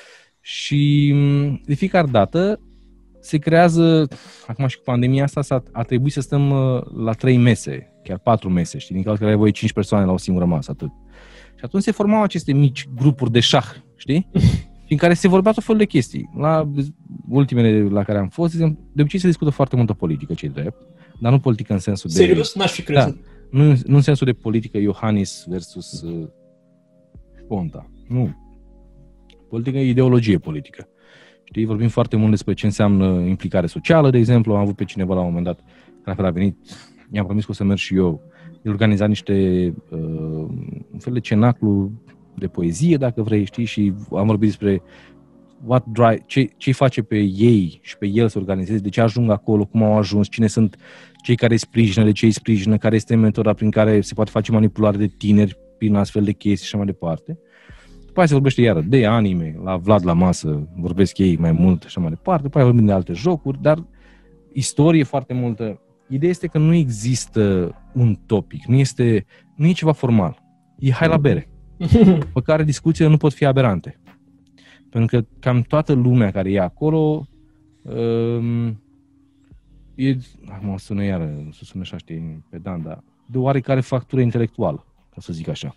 Și de fiecare dată se creează, acum și cu pandemia asta, a trebuit să stăm la trei mese, chiar patru mese, știi, din cauza că aveai voie cinci persoane la o singură masă, atât. Și atunci se formau aceste mici grupuri de șah, știi? Și în care se vorbea tot felul de chestii. La ultimele la care am fost, de obicei se discută foarte multă politică, ce-i drept, dar nu politică în sensul de... Serios? N-aș fi crezut. Da, nu, nu în sensul de politică Iohannis versus uh, Ponta. Nu. Politică e ideologie politică. Știi, vorbim foarte mult despre ce înseamnă implicare socială, de exemplu. Am avut pe cineva la un moment dat care a venit, i-am promis că o să merg și eu. El organiza niște uh, un fel de cenaclu de poezie, dacă vrei, știi, și am vorbit despre what drive, ce, ce face pe ei și pe el să organizeze, de ce ajung acolo, cum au ajuns, cine sunt cei care îi sprijină, de ce îi sprijină, care este metoda prin care se poate face manipulare de tineri prin astfel de chestii și așa mai departe. După aia se vorbește iară de anime, la Vlad la masă vorbesc ei mai mult și așa mai departe, după aia vorbim de alte jocuri, dar istorie foarte multă. Ideea este că nu există un topic, nu este, nu e ceva formal. E hai la bere. Pe care discuțiile nu pot fi aberante. Pentru că cam toată lumea care e acolo uh, e, mă sună iară, să sună așa, știi, pedant, dar de oarecare factură intelectuală, ca să zic așa.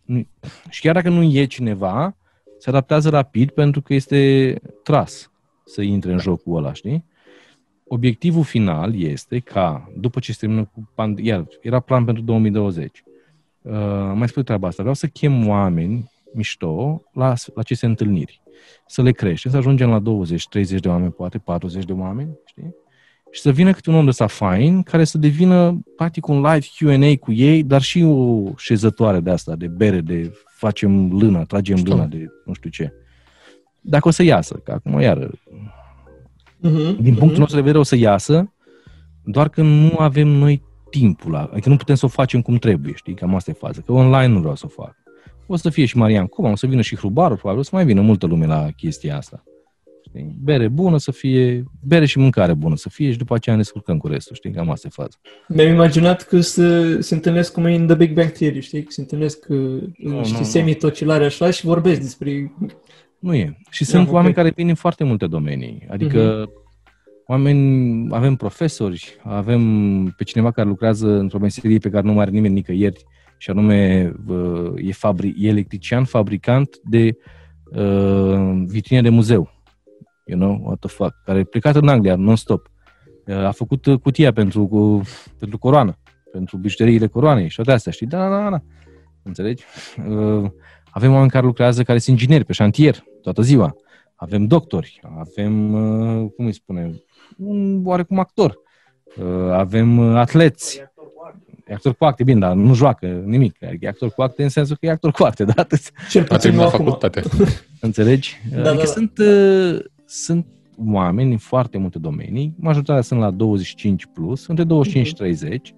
Și chiar dacă nu e cineva, se adaptează rapid pentru că este tras să intre în jocul ăla, știi? Obiectivul final este ca, după ce se termină cu pandemia, iar era plan pentru două mii douăzeci, uh, mai spun treaba asta, vreau să chem oameni mișto la, la aceste întâlniri, să le creștem, să ajungem la douăzeci treizeci de oameni, poate patruzeci de oameni, știi? Și să vină câte un om de ăsta fain, care să devină practic un live Q and A cu ei, dar și o șezătoare de asta, de bere, de facem lână, tragem Știu. lână, de nu știu ce. Dacă o să iasă, că acum iară, Uh-huh, din punctul uh-huh. nostru de vedere o să iasă, doar că nu avem noi timpul ăla, adică nu putem să o facem cum trebuie, știi, cam asta e faza, că online nu vreau să o fac. O să fie și Marian Coma, o să vină și Hrubarul, probabil, o să mai vină multă lume la chestia asta. Știi? Bere bună să fie, bere și mâncare bună să fie și după aceea ne descurcăm cu restul, știi, cam asta e faza. Mi-am imaginat că se, se întâlnesc cum e în The Big Bang Theory, știi? Că se întâlnesc uh, Nu, niște nu, semi-tocilare așa și vorbesc despre... Nu e. Și Da, sunt ok. oameni care vin în foarte multe domenii. Adică oameni, avem profesori, avem pe cineva care lucrează într-o meserie pe care nu mai are nimeni nicăieri și anume uh, e, fabri- e electrician, fabricant de uh, vitrine de muzeu. You know, what the fuck? Care a plecat în Anglia non-stop. Uh, a făcut uh, cutia pentru, cu, pentru coroană, pentru bijuteriile coroanei și toate astea, știi? Da, da, da, da. Înțelegi? Uh, avem oameni care lucrează, care sunt ingineri pe șantier toată ziua. Avem doctori, avem, uh, cum îi spune, un oarecum actor. Uh, avem uh, atleți. E actor cu acte, bine, dar nu joacă nimic. E actor cu acte în sensul că e actor cu acte, da? Cel A puțin nu terminat acum. facultatea. Înțelegi? Da, adică da, da. Sunt, uh, sunt oameni în foarte multe domenii. Majoritatea sunt la douăzeci și cinci plus, între douăzeci și cinci și treizeci.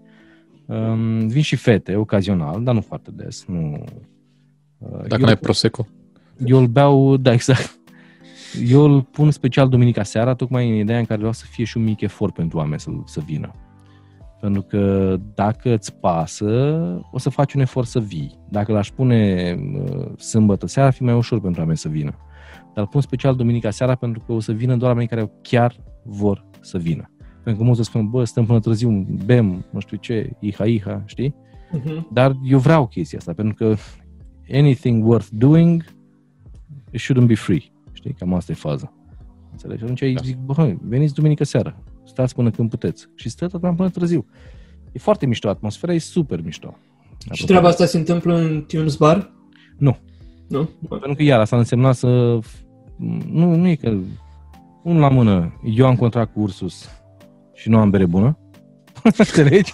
Um, vin și fete, ocazional, dar nu foarte des. Nu, uh, Dacă eu, n-ai Prosecco. eu îl beau, da, exact. Eu îl pun special duminica seara, tocmai în ideea în care vreau să fie și un mic efort pentru oameni să, să vină. Pentru că dacă îți pasă, o să faci un efort să vii. Dacă l-aș pune uh, sâmbătă seara, ar fi mai ușor pentru oameni să vină. Dar îl pun special duminica seara pentru că o să vină doar oamenii care chiar vor să vină. Pentru că mulți să spun, bă, stăm până târziu, bem, nu știu ce, iha, iha, știi? Uh-huh. Dar eu vreau chestia asta, pentru că anything worth doing, it shouldn't be free. Știi? Cam asta e faza. Înțelegi? Atunci îi zic, bă, veniți duminică seara, stați până când puteți. Și stă tot până târziu. E foarte mișto, atmosfera e super mișto. Și treaba asta se întâmplă în Tunes Bar? Nu. Nu? Pentru că iar asta însemna să... Nu, nu e că... Unul la mână, eu am contract cu Ursus și nu am bere bună. Înțelegi?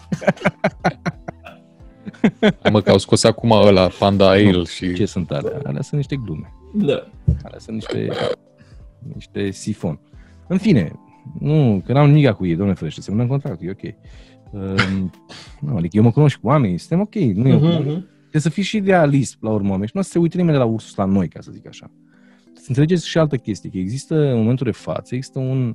Hai mă, că au scos acum ăla, Panda Ale și... Ce sunt alea? Alea sunt niște glume. Da. Alea sunt niște... niște sifon. În fine, nu, că n-am nimic cu ei, doamne ferește, semnăm contract, e ok. Uh, nu, adică eu mă cunosc cu oamenii, suntem ok. Nu e, Uh-huh. trebuie să fii și realist la urmă, și nu o să se uite nimeni de la Ursus la noi, ca să zic așa. Să înțelegeți și altă chestie, că există, în momentul de față, există un...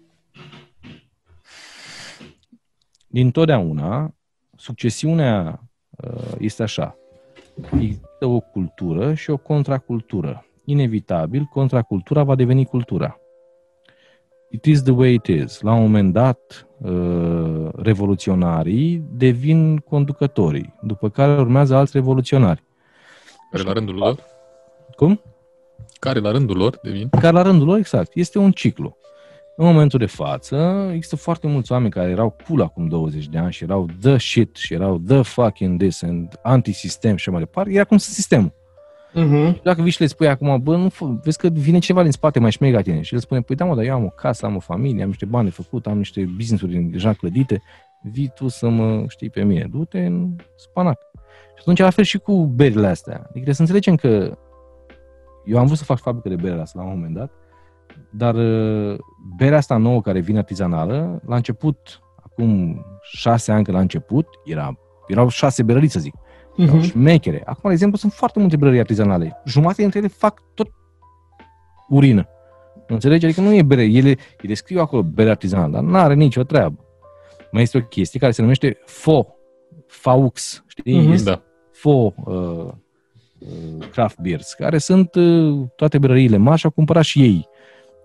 Din totdeauna, succesiunea uh, este așa. Există o cultură și o contracultură. Inevitabil, contracultura va deveni cultura. It is the way it is. La un moment dat, uh, revoluționarii devin conducătorii, după care urmează alți revoluționari. Care la rândul lor? Cum? Care la rândul lor devin? Care la rândul lor, exact. Este un ciclu. În momentul de față, există foarte mulți oameni care erau cool acum douăzeci de ani și erau the shit și erau the fucking this and anti-sistem și mai departe. Era cum să sistemul. Uh-huh. Dacă vii și le spui acum, bă, nu fă, vezi că vine ceva din spate mai șmega tine și le spune, păi da mă, dar eu am o casă, am o familie, am niște bani de făcut, am niște business-uri deja clădite, vii tu să mă știi pe mine, du-te în spanac. Și atunci la fel și cu berile astea. Adică trebuie să înțelegem că eu am vrut să fac fabrică de bere asta la un moment dat, dar berea asta nouă care vine artizanală, la început, acum șase ani când la început, era, erau șase berării, să zic. Uh-huh. Șmechere. Acum, de exemplu, sunt foarte multe brării artizanale. Jumătate dintre ele fac tot urină. Înțelegi? Adică nu e bere. Ele, ele scriu acolo bere artizanală, dar nu are nicio treabă. Mai este o chestie care se numește F O. Faux. Știi? Uh-huh. Este Da. F O uh, uh, craft beers, care sunt uh, toate brăriile mari și au cumpărat și ei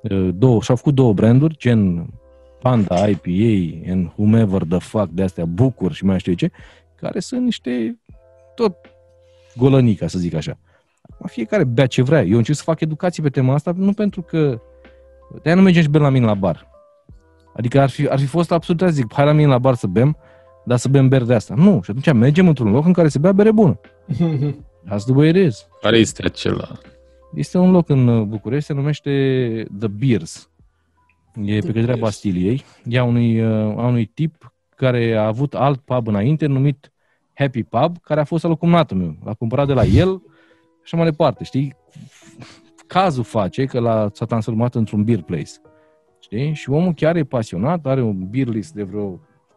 două, și-au făcut două branduri, gen Panda, I P A, and whomever the fuck, de astea, Bucur și mai știu ce, care sunt niște tot golănii, ca să zic așa. Fiecare bea ce vrea. Eu încerc să fac educație pe tema asta, nu pentru că de-aia nu mergem și bem la mine la bar. Adică ar fi, ar fi fost absurd, zic, hai la mine la bar să bem, dar să bem bere de asta. Nu, și atunci mergem într-un loc în care se bea bere bună. That's the way it is. Care este acela? Este un loc în București, se numește The Beers. E pe căderea Bastiliei. E a unui, a unui tip care a avut alt pub înainte, numit Happy Pub, care a fost alocumnatul meu. L-a cumpărat de la el și mai departe, știi? Cazul face că l-a, s-a transformat într-un beer place. Știi? Și omul chiar e pasionat, are un beer list de vreo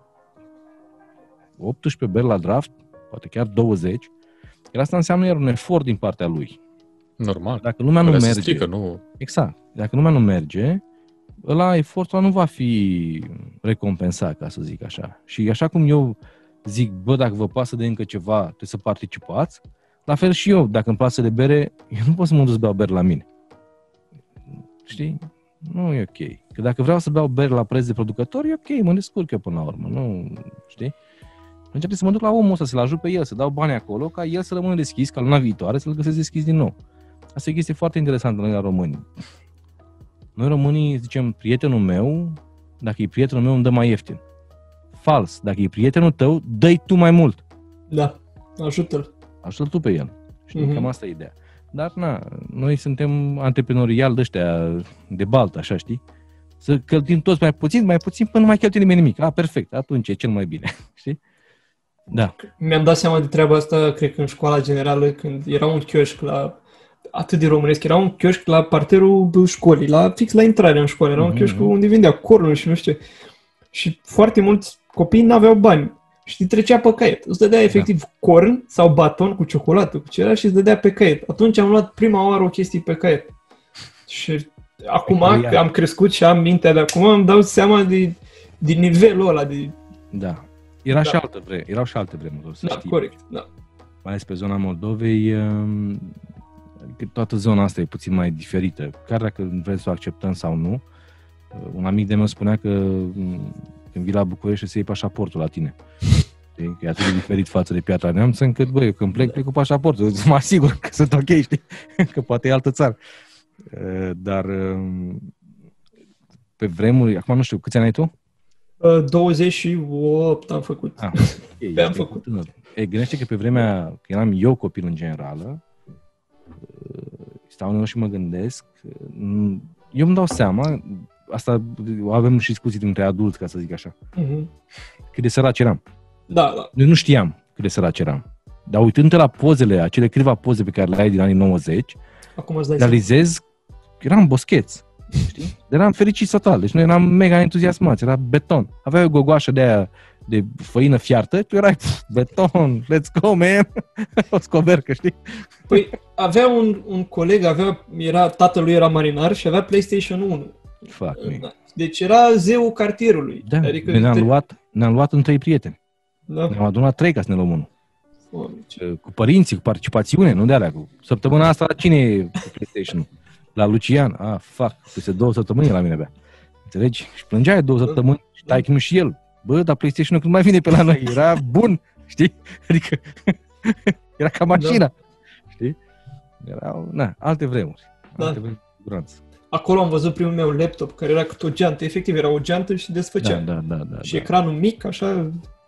optsprezece beri la draft, poate chiar douăzeci. Iar asta înseamnă iar un efort din partea lui. Normal. Dacă lumea nu merge... Strică, nu... Exact. Dacă lumea nu merge, ăla, efortul ăla nu va fi recompensat, ca să zic așa. Și așa cum eu zic, bă, dacă vă pasă de încă ceva, trebuie să participați, la fel și eu, dacă îmi pasă de bere, eu nu pot să mă duc să beau bere la mine. Știi? Nu e ok. Că dacă vreau să beau bere la preț de producător, e ok, mă descurc eu până la urmă. Nu, știi? Încerc să mă duc la omul ăsta, să-l ajut pe el, să dau bani acolo, ca el să rămână deschis, ca luna viitoare să-l găsesc deschis din nou. Asta e o chestie foarte interesantă noi la români. Noi românii zicem, prietenul meu, dacă e prietenul meu, îmi dă mai ieftin. Fals. Dacă e prietenul tău, dă-i tu mai mult. Da. Ajută-l. Ajută-l tu pe el. Știi? Mm-hmm. Cam asta e ideea. Dar, na, noi suntem antreprenoriali de ăștia de baltă, așa, știi? Să cheltuim toți mai puțin, mai puțin, până nu mai cheltuim nimeni nimic. A, perfect, atunci e cel mai bine, știi? Da. Mi-am dat seama de treaba asta, cred că în școala generală, când era un chioșc la, atât de românesc, era un chioșc la parterul școlii, la, fix la intrarea în școală, era un mm-hmm. chioșc unde vindea cornuri și nu știu ce. Și foarte mulți copii n-aveau bani. Și trecea pe caiet. Îți dădea efectiv da. corn sau baton cu ciocolată, cu ceva și îți dădea pe caiet. Atunci am luat prima oară o chestie pe caiet. Și acum că am crescut și am mintea de acum, îmi dau seama de, de nivelul ăla. De... Da. Era da. și altă vreme, erau și alte vremuri, să da, știi. corect, da. Mai ales pe zona Moldovei, adică toată zona asta e puțin mai diferită. Chiar dacă vrem să o acceptăm sau nu, un amic de meu spunea că când vii la București să iei pașaportul la tine. Că e atât de diferit față de Piatra Neamț, încât, băi, când plec, plec cu pașaportul. Mă asigur că sunt ok, știi? Că poate e altă țară. Dar pe vremuri, acum nu știu, câți ani ai tu? douăzeci și opt am făcut. Ah, okay, pe am făcut. E, gândește că pe vremea, când eram eu copil în generală, stau eu și mă gândesc, eu îmi dau seama, asta avem și discuții dintre adulți, ca să zic așa, uh-huh. cât de săraci eram. Da, da. Eu nu știam cât de săraci eram. Dar uitându-te la pozele, acele câteva poze pe care le ai din anii nouăzeci, acum îți dai realizez că eram boscheți. Știi? Eram fericiți total. Deci noi eram mega entuziasmați. Era beton. Aveai o gogoașă de aia de făină fiartă, tu erai pf, beton, let's go, man! O scobercă, știi? Păi avea un, un coleg, avea, era, tatălui era marinar și avea PlayStation unu. Fuck me. Deci era zeul cartierului. Da, adică ne-am, te... luat, ne-am luat în trei prieteni. Da. Ne-am adunat trei ca să ne luăm unul. Oh, cu părinții, cu participațiune, nu de alea. Cu... Săptămâna asta la cine e PlayStation-ul? La Lucian. Ah, fuck, peste două săptămâni la mine bea. Înțelegi? Și plângeai două da. săptămâni și taică-mi și el. Bă, dar PlayStation-ul când mai vine pe la noi? Era bun, știi? Adică era ca mașina. Da. Știi? Erau, na, alte vremuri. Da. Alte vremuri cu siguranță. Acolo am văzut primul meu laptop, care era cât o geantă. Efectiv, era o geantă și desfăcea. Da, da, da, da, și da. ecranul mic, așa...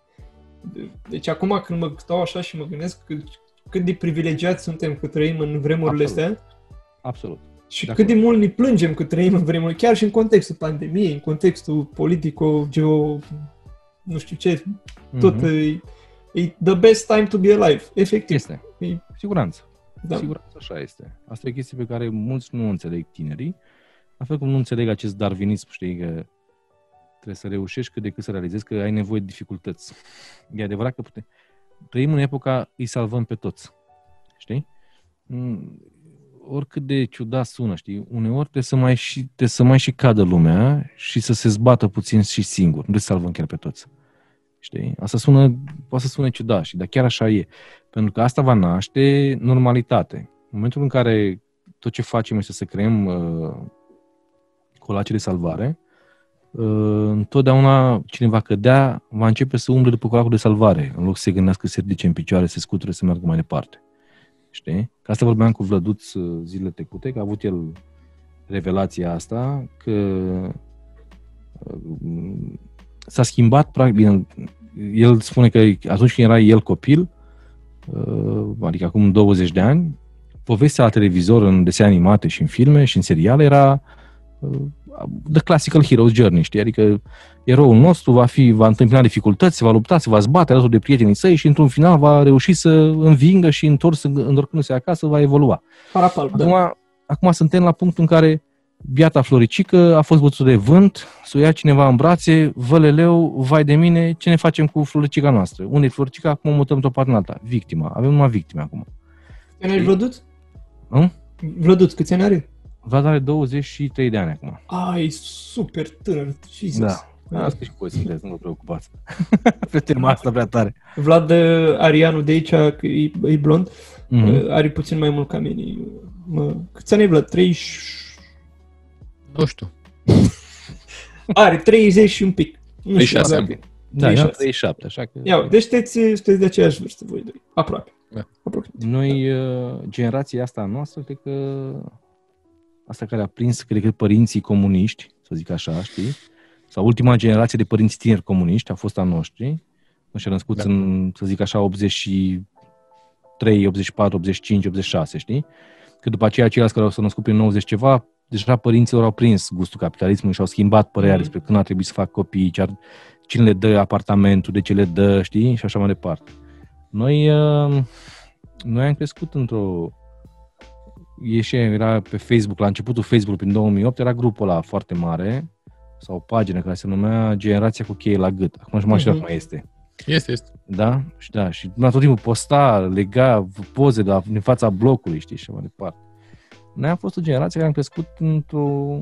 Deci acum când mă stau așa și mă gândesc cât, cât de privilegiați suntem că trăim în vremurile Absolut. astea. Absolut. Și de cât de mult ne plângem că trăim în vremurile, chiar și în contextul pandemiei, în contextul politico, geo... nu știu ce, tot mm-hmm. e, e the best time to be alive, efectiv. Este. E... Siguranță. Da. Siguranță așa este. Asta e o chestie pe care mulți nu înțeleg tinerii, la fel cum nu înțeleg acest darwinism, știi, că trebuie să reușești cât de cât să realizezi că ai nevoie de dificultăți. E adevărat că putem. Trăim în epoca îi salvăm pe toți. Știi? Oricât de ciudat sună, știi? Uneori trebuie să mai și, trebuie să mai și cadă lumea și să se zbată puțin și singur. Nu trebuie să salvăm chiar pe toți. Știi? Asta sună, poate să sune ciudat, și dar chiar așa e. Pentru că asta va naște normalitate. În momentul în care tot ce facem este să creăm uh, colace de salvare, întotdeauna cine va cădea va începe să umble după colacul de salvare, în loc să se gândească să se ridice în picioare, să se scuture, să meargă mai departe. Știi? Că asta vorbeam cu Vlăduț zilele trecute, că a avut el revelația asta, că s-a schimbat, practic, el spune că atunci când era el copil, adică acum douăzeci de ani, povestea la televizor, în desene animate și în filme și în seriale era the classical hero's journey, știi? Adică eroul nostru va fi, va întâmpina dificultăți, se va lupta, se va zbate alături de prietenii săi și într-un final va reuși să învingă și întors, întorcându-se acasă, va evolua. Parapal, acum, da. acum suntem la punctul în care biata Floricică a fost bătută de vânt, să o ia cineva în brațe, văleleu, vai de mine, ce ne facem cu Floricica noastră? Unde e Floricica? Acum o mutăm într-o parte în alta. Victima. Avem numai victime acum. Câți ani Vlăduț? Hă? Vlăduț, câți ani are? Vlad are douăzeci și trei de ani acum. Ai, super tânăr. Jesus. Da. Asta și voi sunteți, nu vă preocupați. Pe tema asta prea tare. Vlad Arianu de aici, că e, e blond, Mm-hmm. are puțin mai mult ca mine. Mă, câți ani ai, Vlad? treizeci? Nu știu. Are treizeci și un pic. Nu știu, treizeci și șase. avea- Da, eu am treizeci și șase. treizeci și șapte, așa că... Ia, deci sunteți, sunteți de aceeași vârstă, voi doi. Aproape. Da. Aproape. Noi, uh, generația asta a noastră, cred că asta care a prins, cred că părinții comuniști, să zic așa, știi? Sau ultima generație de părinți tineri comuniști a fost a noștri, ăștia născuți Da. în, să zic așa, optzeci și trei, optzeci și patru, optzeci și cinci, optzeci și șase, știi? Că după aceea ceilalți care s-au născut prin nouăzeci ceva, deja părinților au prins gustul capitalismului și au schimbat părerea Mhm. despre când ar trebui să fac copii, ce ar, cine le dă apartamentul, de ce le dă, știi? Și așa mai departe. Noi, uh, noi am crescut într-o... Ieșe, era pe Facebook, la începutul Facebook prin două mii opt, era grupul ăla foarte mare, sau o pagină care se numea Generația cu cheie la gât. Acum și mai știu Mhm. cum mai este. Este, este. Da? Și da, și tot timpul posta, lega poze de la, din fața blocului, știi, și așa mai departe. Noi am fost o generație care am crescut într-o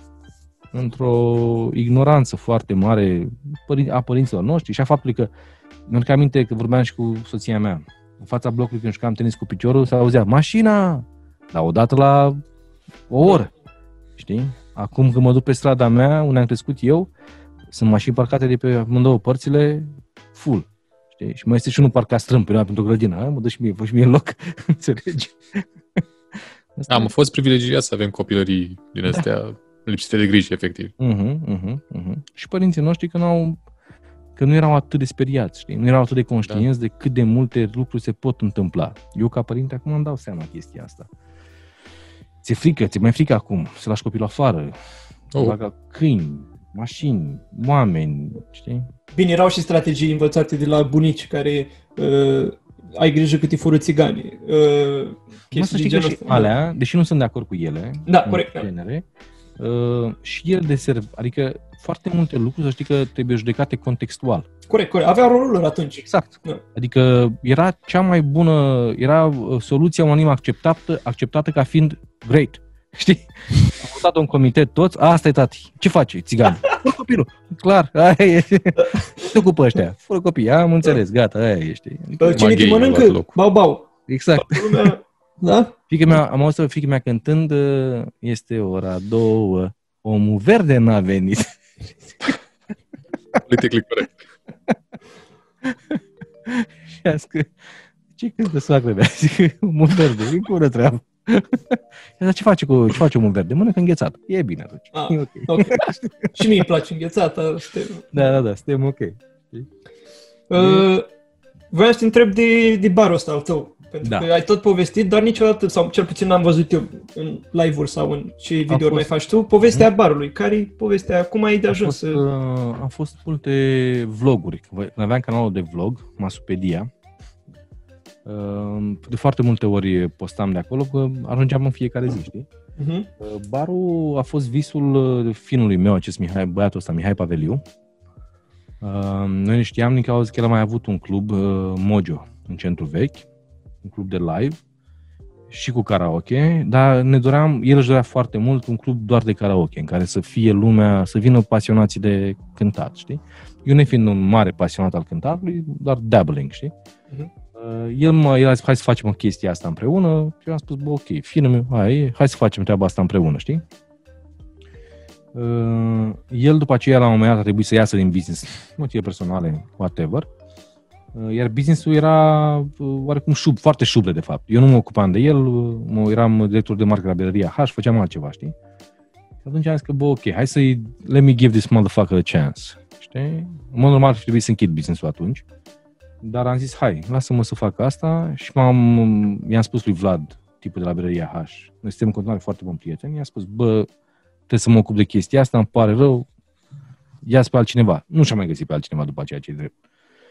într-o ignoranță foarte mare a părinților noștri și a faptului că mi-am aminte că vorbeam și cu soția mea. În fața blocului, când jucam tenis cu piciorul, s-a auzea mașina! Dar odată la o oră. Știi? Acum când mă duc pe strada mea, unde am crescut eu, sunt mașini parcate de pe amândouă părțile full. Știi? Și mai este și unul parcat strâmb pe pentru o grădină. Hai, mă dă și mie, fă și mie în loc. Înțelegi? Asta Am fost privilegiat să avem copilării din astea da. lipsite de griji, efectiv. Uh-huh, uh-huh, uh-huh. Și părinții noștri că, n-au, că nu erau atât de speriați, știi? Nu erau atât de conștienți da. de cât de multe lucruri se pot întâmpla. Eu, ca părinte, acum îmi dau seama chestia asta. Ți-e frică, ți-e mai frică acum să lași copilul afară, Oh. bagă câini, mașini, oameni, știi? Bine, erau și strategii învățate de la bunici care uh, ai grijă cât îi fură țiganii. Uh, Mă să știi că și alea, deși nu sunt de acord cu ele, Da, în corect, da. genere, uh, și ele deserv, adică foarte multe lucruri, să știi că trebuie judecate contextual. Corect, corect. Aveau rolul lor atunci. Exact. Da. Adică era cea mai bună, era uh, soluția unanim acceptată, acceptată ca fiind great. Știi? Am votat un comitet toți, asta e tati. Ce face, țigan? Fură copilul. Clar, aia e. Se ocupă ăștia. Fură copii, am înțeles, gata, aia e, știi? Adică, Cine te Maghei au luat mănâncă? loc. Bau, bau. exact. Lumea, da? Fiica Fiica mea, am auzit-o fiica mea cântând, uh, este ora două, omul verde n-a venit. Politically corect. Și a zis că, ce cântă soacră mea? Zic, omul verde, e bună treabă. Dar ce face, cu, ce face omul verde? Mănâncă înghețat. E bine atunci. Ah, E ok. ok. Și mie îmi place înghețata. Da, da, da, suntem ok. Uh, voiam să te întreb de, de barul ăsta al tău. Pentru Da. că ai tot povestit, dar niciodată, sau cel puțin n-am văzut eu în live-uri sau în ce video-uri fost- mai faci tu, povestea barului. Care-i povestea? Cum ai de A ajuns fost, să... uh, a fost multe vloguri. Când aveam canalul de vlog, Masupedia. Uh, de foarte multe ori postam de acolo, că ajungeam în fiecare zi, știi? Uh-huh. Uh, Barul a fost visul uh, finului meu, acest Mihai, băiatul ăsta, Mihai Paveliu. Uh, Noi ne știam din cauza că el a mai avut un club, uh, Mojo, în centru vechi, un club de live și cu karaoke, dar ne doream, el își dorea foarte mult un club doar de karaoke, în care să fie lumea, să vină pasionații de cântat, știi? Eu nefiind un mare pasionat al cântatului, doar dabbling, știi? Mhm. Uh, El, mă, el a zis, hai să facem o chestie asta împreună și eu am spus, bă, ok, finul meu, hai, hai să facem treaba asta împreună, știi? Uh, el după aceea la un moment dat a trebuit să iasă din business, motive personale, whatever. Uh, iar business-ul era uh, oarecum șub, foarte șubre de fapt. Eu nu mă ocupam de el, mă, eram director de marketing la Berăria H, făceam altceva, știi? Și atunci am zis că, bă, ok, hai să-i, let me give this motherfucker a chance, știi? În mod normal trebuie să închid business-ul atunci, dar am zis, hai, lasă-mă să fac asta și m-am, i-am spus lui Vlad, tipul de la Berăria H, noi suntem în continuare foarte buni prieteni, i-am spus, bă, trebuie să mă ocup de chestia asta, îmi pare rău, ia-ți pe altcineva. Nu și-am mai găsit pe altcineva după aceea ce-i drept.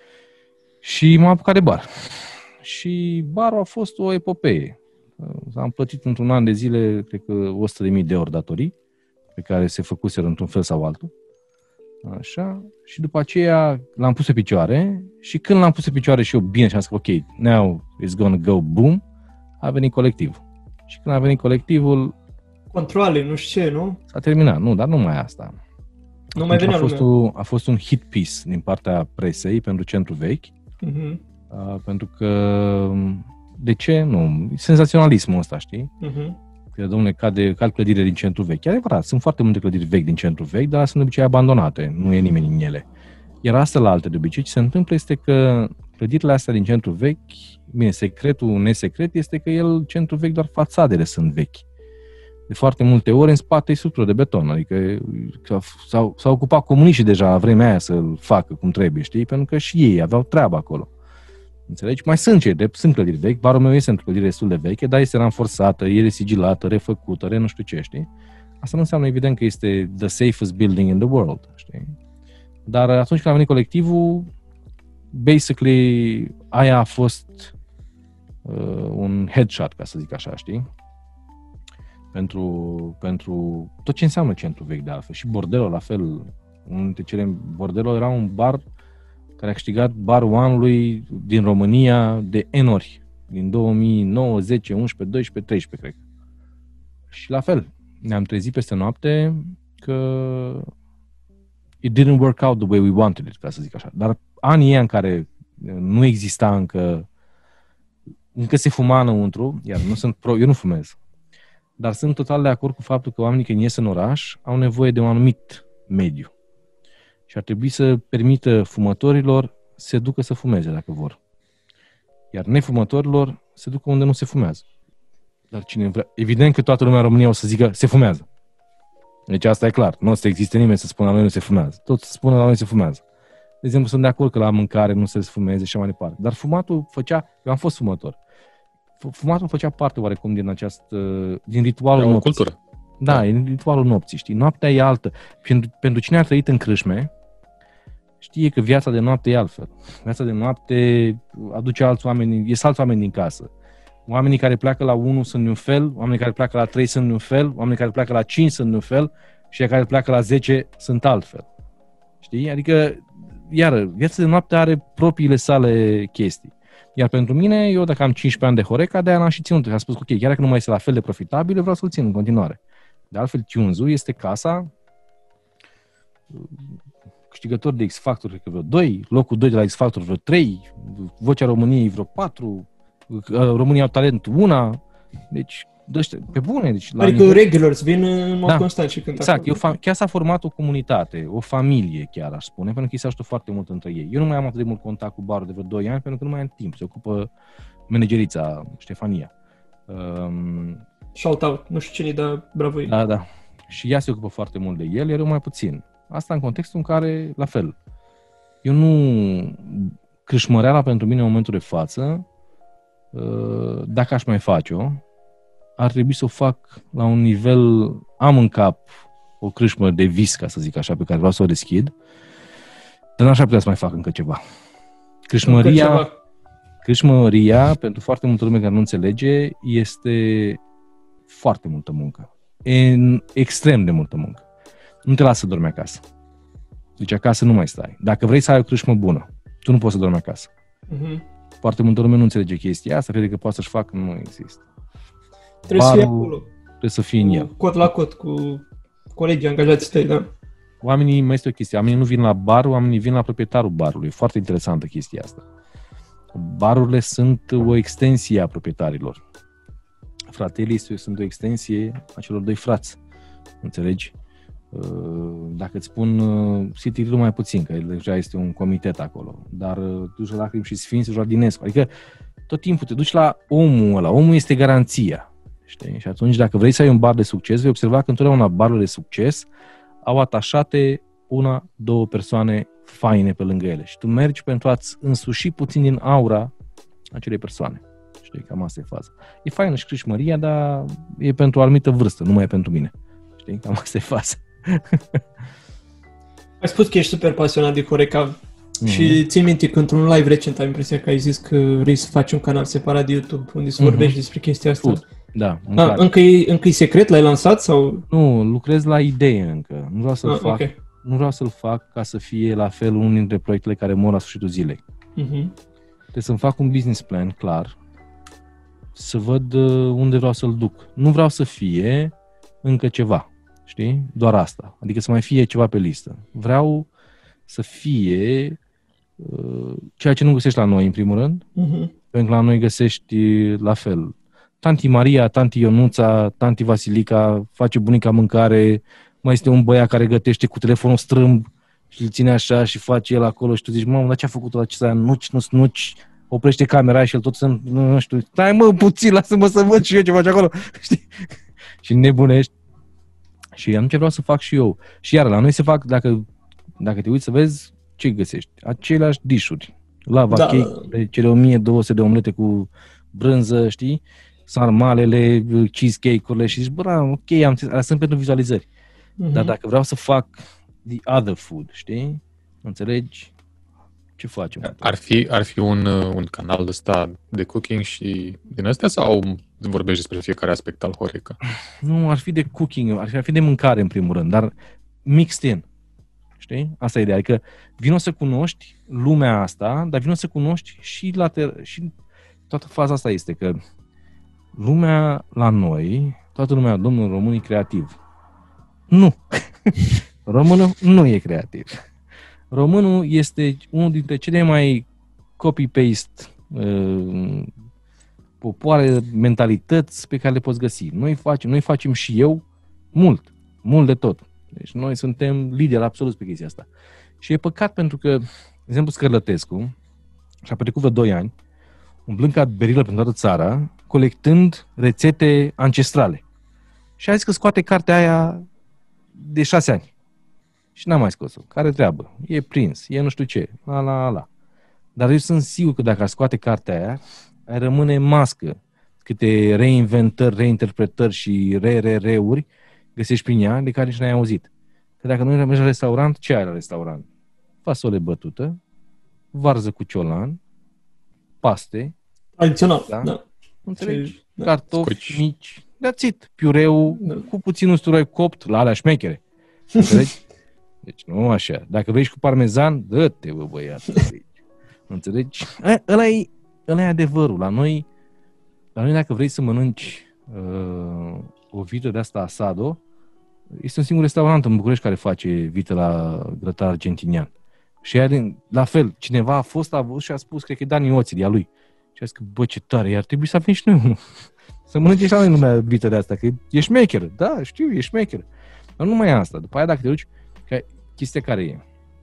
Și m-am apucat de bar. Și barul a fost o epopee. Am plătit într-un an de zile, cred că o sută de mii de euro datorii, pe care se făcuseră într-un fel sau altul. Așa. Și după aceea l-am pus pe picioare și când l-am pus pe picioare și eu bine și am zis, ok, now it's gonna go boom, a venit colectivul. Și când a venit colectivul, controle, nu știu ce, nu? s-a terminat, nu, dar nu mai asta. Nu mai venea a fost, lumea. o, a fost un hit piece din partea presei pentru Centru Vechi, Uh-huh. uh, pentru că, de ce? Nu, senzaționalismul ăsta, știi? Uh-huh. Că, dom'le, cade, cad clădire din Centru Vechi. E adevărat, sunt foarte multe clădiri vechi din Centru Vechi, dar sunt de obicei abandonate, nu e nimeni în ele. Iar astea la alte, de obicei, ce se întâmplă este că clădirile astea din Centru Vechi, bine, secretul nesecret este că el, Centru Vechi, doar fațadele sunt vechi. De foarte multe ori în spate e structură de beton, adică s-au, s-au ocupat comuniștii deja la vremea aia să-l facă cum trebuie, știi? Pentru că și ei aveau treabă acolo. Înțelegi? Mai sunt cei drept, sunt clădiri vechi, barul meu este într-o clădire destul de veche, dar este ranforsată, e resigilată, refăcută, re nu știu ce, știi? Asta nu înseamnă evident că este the safest building in the world, știi? Dar atunci când a venit colectivul, basically aia a fost uh, un headshot, ca să zic așa, știi? Pentru, pentru tot ce înseamnă Centru Vechi de altfel. Și Bordelul, la fel. Unul dintre cele, Bordelul era un bar care a câștigat barul anului din România de N ori. Din două mii nouă, zece, unsprezece, doisprezece, treisprezece, cred. Și la fel. Ne-am trezit peste noapte că it didn't work out the way we wanted it, ca să zic așa. Dar anii în care nu exista încă încă se fuma înăuntru, iar nu sunt pro, eu nu fumez. Dar sunt total de acord cu faptul că oamenii când ies în oraș au nevoie de un anumit mediu. Și ar trebui să permită fumătorilor să se ducă să fumeze dacă vor. Iar nefumătorilor se ducă unde nu se fumează. Dar cine vrea... Evident că toată lumea în România o să zică se fumează. Deci asta e clar. Nu o să existe nimeni să spună la noi nu se fumează. Toți spun la noi se fumează. De exemplu, sunt de acord că la mâncare nu se fumeze și mai departe. Dar fumatul făcea... Eu am fost fumător. Fumatul făcea parte oarecum din această, din ritualul o nopții. cultură. Da, da, e ritualul nopții, știi? Noaptea e altă. Pentru, pentru cine a trăit în crâșme, știe că viața de noapte e altfel. Viața de noapte aduce alți oameni, ies alți oameni din casă. Oamenii care pleacă la unu sunt de un fel, oamenii care pleacă la trei sunt de un fel, oamenii care pleacă la cinci sunt de un fel și cei care pleacă la zece sunt altfel. Știi? Adică, iară, viața de noapte are propriile sale chestii. Iar pentru mine, eu dacă am cincisprezece ani de Horeca, de-aia n-am și ținut. Am spus că ok, chiar dacă nu mai este la fel de profitabil, vreau să-l țin în continuare. De altfel, Tunes-ul este casa câștigător de X-Factor, cred că vreo doi, locul doi de la X-Factor vreo trei, Vocea României vreo patru, România au talent una, deci dă-ște, pe bune. Deci, la adică nivel... regulars vin în mod da, constant și cântă. Exact, acolo. Chiar s-a format o comunitate, o familie chiar aș spune, pentru că ei se ajută foarte mult între ei. Eu nu mai am atât de mult contact cu barul de vreo doi ani, pentru că nu mai am timp, se ocupă managerița Ștefania. Um, Shout out, nu știu cine, dar bravo ei. Da, da. Și ea se ocupă foarte mult de el, iar eu mai puțin. Asta în contextul în care, la fel, eu nu... Crâșmăreala pentru mine în momentul de față, dacă aș mai face-o, ar trebui să o fac la un nivel... Am în cap o crâșmă de vis, ca să zic așa, pe care vreau să o deschid, dar n-aș putea să mai fac încă ceva. Crâșmăria, încă ceva. Crâșmăria, pentru foarte multă lume care nu înțelege, este foarte multă muncă. E extrem de multă muncă. Nu te lasă să dormi acasă. Deci acasă nu mai stai. Dacă vrei să ai o crâșmă bună, tu nu poți să dormi acasă. Uh-huh. Foarte multă lume nu înțelege chestia asta, crede că poate să-și facă, nu există. Trebuie Barul, să fie acolo. Trebuie să fie în el. Cot la cot, cu colegii, angajații tăi, da. Oamenii, mai este o chestie, oamenii nu vin la bar, oamenii vin la proprietarul barului. E foarte interesantă chestia asta. Barurile sunt o extensie a proprietarilor. Fratelii sunt o extensie a celor doi frați. Înțelegi? Dacă îți spun City Grill mai puțin, că deja este un comitet acolo, dar duci la Lacrimi și Sfinți, duci la Dinescu. Adică tot timpul te duci la omul ăla. Omul este garanția. Știi? Și atunci, dacă vrei să ai un bar de succes, vei observa că întotdeauna barurile de succes au atașate una, două persoane faine pe lângă ele. Și tu mergi pentru a-ți însuși puțin din aura acelei persoane. Știi? Cam asta e faza. E faină și Crâșmăria, dar e pentru o anumită vârstă, nu mai e pentru mine. Știi? Cam asta e faza. Ai spus că ești super pasionat de Horeca mm-hmm. și țin minte că într-un live recent am impresia că ai zis că vrei să faci un canal separat de YouTube unde să mm-hmm. vorbești despre chestia asta. Food. Da, A, încă, e, încă e secret? L-ai lansat? Sau? Nu, lucrez la idee încă. Nu vreau să-l ah, fac. Okay. Nu vreau să-l fac ca să fie la fel unul dintre proiectele care mor la sfârșitul zilei. Mm-hmm. Trebuie să-mi fac un business plan clar, să văd unde vreau să-l duc. Nu vreau să fie încă ceva, știi? Doar asta. Adică să mai fie ceva pe listă. Vreau să fie uh, ceea ce nu găsești la noi, în primul rând, mm-hmm. pentru că la noi găsești la fel. Tanti Maria, tanti Ionuța, tanti Vasilica, face bunica mâncare, mai este un băiat care gătește cu telefonul strâmb și îl ține așa și face el acolo și tu zici, mamă, dar ce a făcut ăla, ce să nuci, nu nuci, oprește camera și el tot să, nu știu, stai mă puțin, lasă-mă să văd și eu ce faci acolo, știi? Și nebunești. Și atunci vreau să fac și eu. Și iar la noi se fac, dacă, dacă te uiți să vezi, ce găsești? Aceleași dișuri. Lava da, cake, da. cele o mie două sute de omlete cu brânză, știi? Sarmalele, cheesecake-urile și zici, bă, ok, am alea sunt pentru vizualizări. Mm-hmm. Dar dacă vreau să fac the other food, știi? Înțelegi? Ce facem? Ar fi, ar fi un, un canal ăsta de cooking și din astea sau vorbești despre fiecare aspect al Horeca? Nu, ar fi de cooking, ar fi, ar fi de mâncare în primul rând, dar mixed in. Știi? Asta e ideea. Adică vino să cunoști lumea asta, dar vino să cunoști și, la ter- și toată faza asta este că lumea la noi, toată lumea, domnul român e creativ. Nu. Românul nu e creativ. Românul este unul dintre cele mai copy-paste uh, popoare, mentalități pe care le poți găsi. Noi facem, noi facem și eu mult, mult de tot. Deci noi suntem lideri absolut pe chestia asta. Și e păcat pentru că, de exemplu, Scărlătescu și-a petrecut vreo doi ani umblând ca berilă pentru toată țara, colectând rețete ancestrale. Și a zis că scoate cartea aia de șase ani. Și n-am mai scos-o. Care treabă? E prins, e nu știu ce, la la la. Dar eu sunt sigur că dacă ar scoate cartea aia, ar rămâne mască. Câte reinventări, reinterpretări și re-re-reuri găsești prin ea, de care nici n-ai auzit. Că dacă nu mergi la restaurant, ce ai la restaurant? Fasole bătută, varză cu ciolan, paste. Tradițional, da? da. Înțelegi? Da. Cartofi Scoci. mici, that's it. Piureu da. Cu puțin usturoi copt, la alea șmechere. Înțelegi? Deci nu așa. Dacă vrei și cu parmezan, dă-te, bă, băiatul. Înțelegi? Ăla e, ăla e adevărul. La noi, la noi dacă vrei să mănânci uh, o vită de asta asado, este un singur restaurant în București care face vită la grătar argentinian. Și aia, la fel, cineva a fost, a văzut și a spus, cred că e Dani Oțel, ea lui. Și a zis că, bă, ce tare, ar trebui să avem și noi unul. Să mănânci și la noi lumea vită de asta, că e șmecher. Da, știu, e șmecher. Dar nu mai e asta. După aia, dacă te duci, că chestia care e,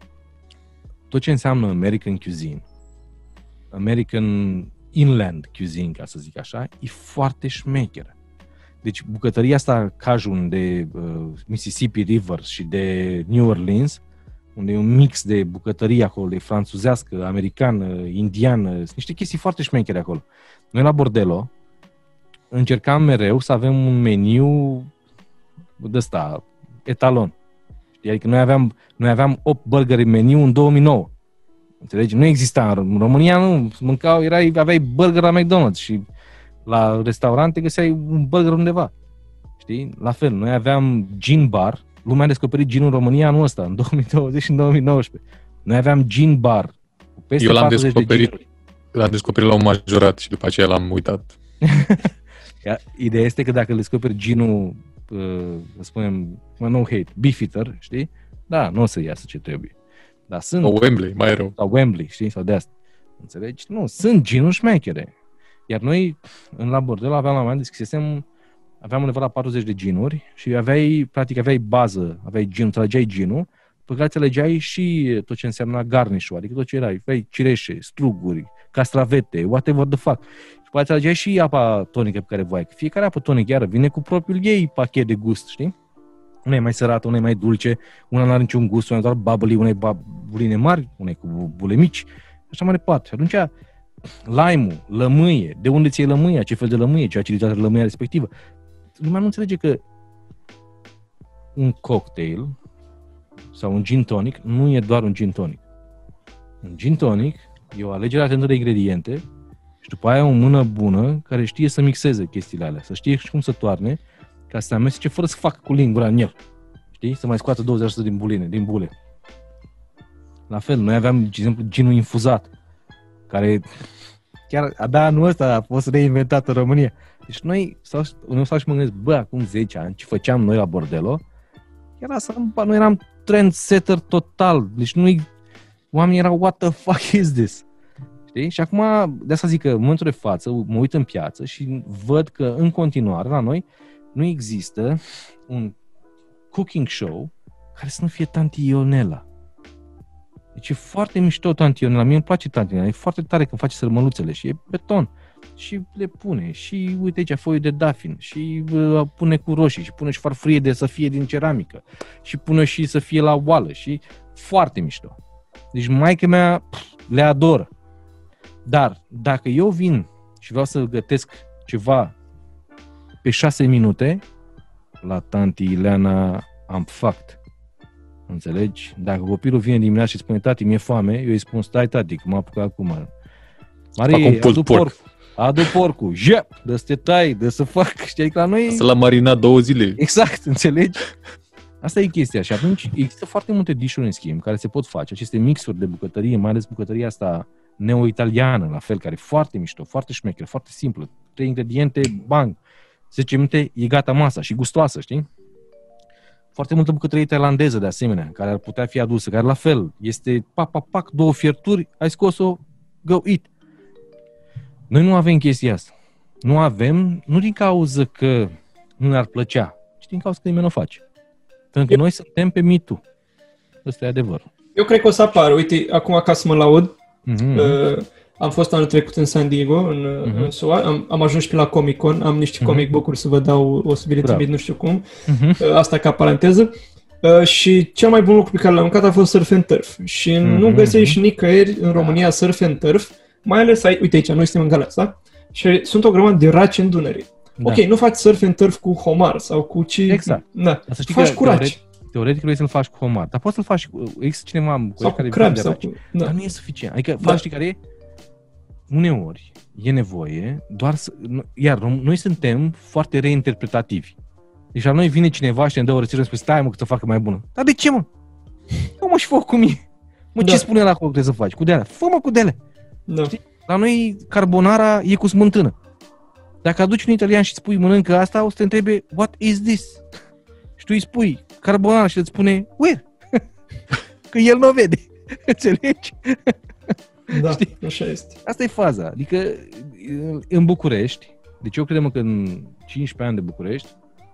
tot ce înseamnă American cuisine, American inland cuisine, ca să zic așa, e foarte șmecheră. Deci bucătăria asta Cajun de uh, Mississippi River și de New Orleans, unde e un mix de bucătărie acolo, de franțuzească, americană, indiană, sunt niște chestii foarte șmechere acolo. Noi la Bordello încercam mereu să avem un meniu de ăsta, etalon. Adică noi aveam, noi aveam opt burgeri în meniu în două mii nouă. Înțelegi? Nu exista în România, nu. Mâncau, erai, aveai burger la McDonald's și la restaurante găseai un burger undeva. Știi? La fel, noi aveam gin bar. Lumea a descoperit ginul în România anul ăsta, în două mii douăzeci și în două mii nouăsprezece. Noi aveam gin bar cu peste Eu l-am patruzeci descoperit, de ginuri. l-am descoperit la un majorat și după aceea l-am uitat. Ideea este că dacă îl descoperi ginul, uh, să spunem, no hate, beefeater, știi? Da, nu o să iasă ce trebuie. Dar sunt... Sau Wembley, mai rău. Sau Wembley, știi? Sau de asta. Înțelegi? Nu, sunt ginuri șmechere. Iar noi, în la Bordello, aveam la un moment deschisesem aveam undeva la patruzeci de ginuri și aveai, practic, aveai bază, aveai gin, trăgeai ginul, pe care ți și tot ce înseamnă garnish-ul, adică tot ce era, aveai cireșe, struguri, castravete, whatever the fuck. Și pe aceea ți și apa tonică pe care voiai. Fiecare apă tonică, iară, vine cu propriul ei pachet de gust, știi? Una e mai sărată, una e mai dulce, una nu are niciun gust, una e doar bubbly, una e buline mari, una e cu bule mici, așa mai departe. Și atunci, lime-ul, lămâie, de unde ți-e lămâia, ce fel de lămâie, ce aciditate lămâia respectivă. Lumea nu înțelege că un cocktail sau un gin tonic nu e doar un gin tonic. Un gin tonic e o alegere atentă de ingrediente și după aia o mână bună care știe să mixeze chestiile alea, să știe și cum să toarne ca să se amestece fără să facă cu lingura în el. Știi? Să mai scoată douăzeci la sută din buline, din bule. La fel, noi aveam, de exemplu, ginul infuzat, care chiar abia anul ăsta a fost reinventat în România. Deci noi, sau, noi stau și mă gândesc, bă, acum zece ani, ce făceam noi la Bordello, era să, bă, noi eram trendsetter total. Deci noi, oamenii erau, what the fuck is this? Știi? Și acum, de asta zic că în momentul de față, mă uit în piață și văd că în continuare la noi nu există un cooking show care să nu fie Tanti Ionela. Deci e foarte mișto Tanti Ionela. Mie îmi place Tanti Ionela. E foarte tare când face sărmăluțele și e beton. Și le pune. Și uite aici foiul de dafin. Și uh, pune cu roșii. Și pune și farfurie de să fie din ceramică. Și pune și să fie la oală. Și foarte mișto. Deci maică mea pf, le adoră. Dar dacă eu vin și vreau să gătesc ceva pe șase minute, la tanti Ileana am fact. Înțelegi? Dacă copilul vine dimineața și spune, tati, mi-e foame, eu îi spun, stai, tati, că m-a apucat acum. Marie, adu porc. Adu porcul. Jep, dă să te tai, dă să fac. Știi, la noi... Să l-a marinat două zile. Exact, înțelegi? Asta e chestia. Și atunci există foarte multe dish-uri, în schimb, care se pot face. Aceste mixuri de bucătărie, mai ales bucătăria asta neo-italiană, la fel, care e foarte mișto, foarte șmecheră, foarte simplă. Trei ingrediente, bang. zece minute, e gata masa și gustoasă, știi? Foarte multă bucătărie tailandeză, de asemenea, care ar putea fi adusă, care la fel, este pac, pac, pac, două fierturi, ai scos-o, go eat. Noi nu avem chestia asta. Nu avem, nu din cauza că nu ne-ar plăcea, ci din cauza că nimeni nu o face. Pentru că Eu... noi suntem pe Me Too. Ăsta e adevărul. Eu cred că o să apară. Uite, acum ca să mă laud, Mm-hmm. uh, am fost anul trecut în San Diego, în, mm-hmm. în S U A, am, am ajuns și la Comic-Con, am niște mm-hmm. comic book-uri să vă dau, o să vi le trimit, nu știu cum, mm-hmm. uh, asta ca paranteză. Uh, și cel mai bun lucru pe care l-am mâncat a fost surf and turf. Și mm-hmm. nu găsești nicăieri în România surf and turf, mai ales aici, uite aici, noi suntem în Galați, da? Și sunt o grămadă de raci în Dunăre. Da. Ok, nu faci surf and turf cu homar sau cu ce... Exact. Da. Faci cu raci. Teoretic vrei să-l faci cu homar, dar poți să-l faci cu... Există cineva cu sau care cu crab, sau cu... Da. Dar nu e suficient. Adică, da. Știi care e? Uneori e nevoie doar să... Iar noi suntem foarte reinterpretativi. Deci la noi vine cineva și ne dă o rețetă și spune, stai mă că să facă mai bună. Dar de ce, mă? Eu mă și fac cu mie. Mă, da. Ce spune la acolo trebuie să faci? Cu de-alea. Fă-mă cu de-alea. Da. Știi? La noi carbonara e cu smântână. Dacă aduci un italian și spui mănâncă asta, o să te întrebe, what is this? Și tu îi spui carbonara și îți spune, where? Că el nu o vede. Înțelegi? Da, știi? Așa este. Asta e faza. Adică în București, deci eu credem că în cincisprezece ani de București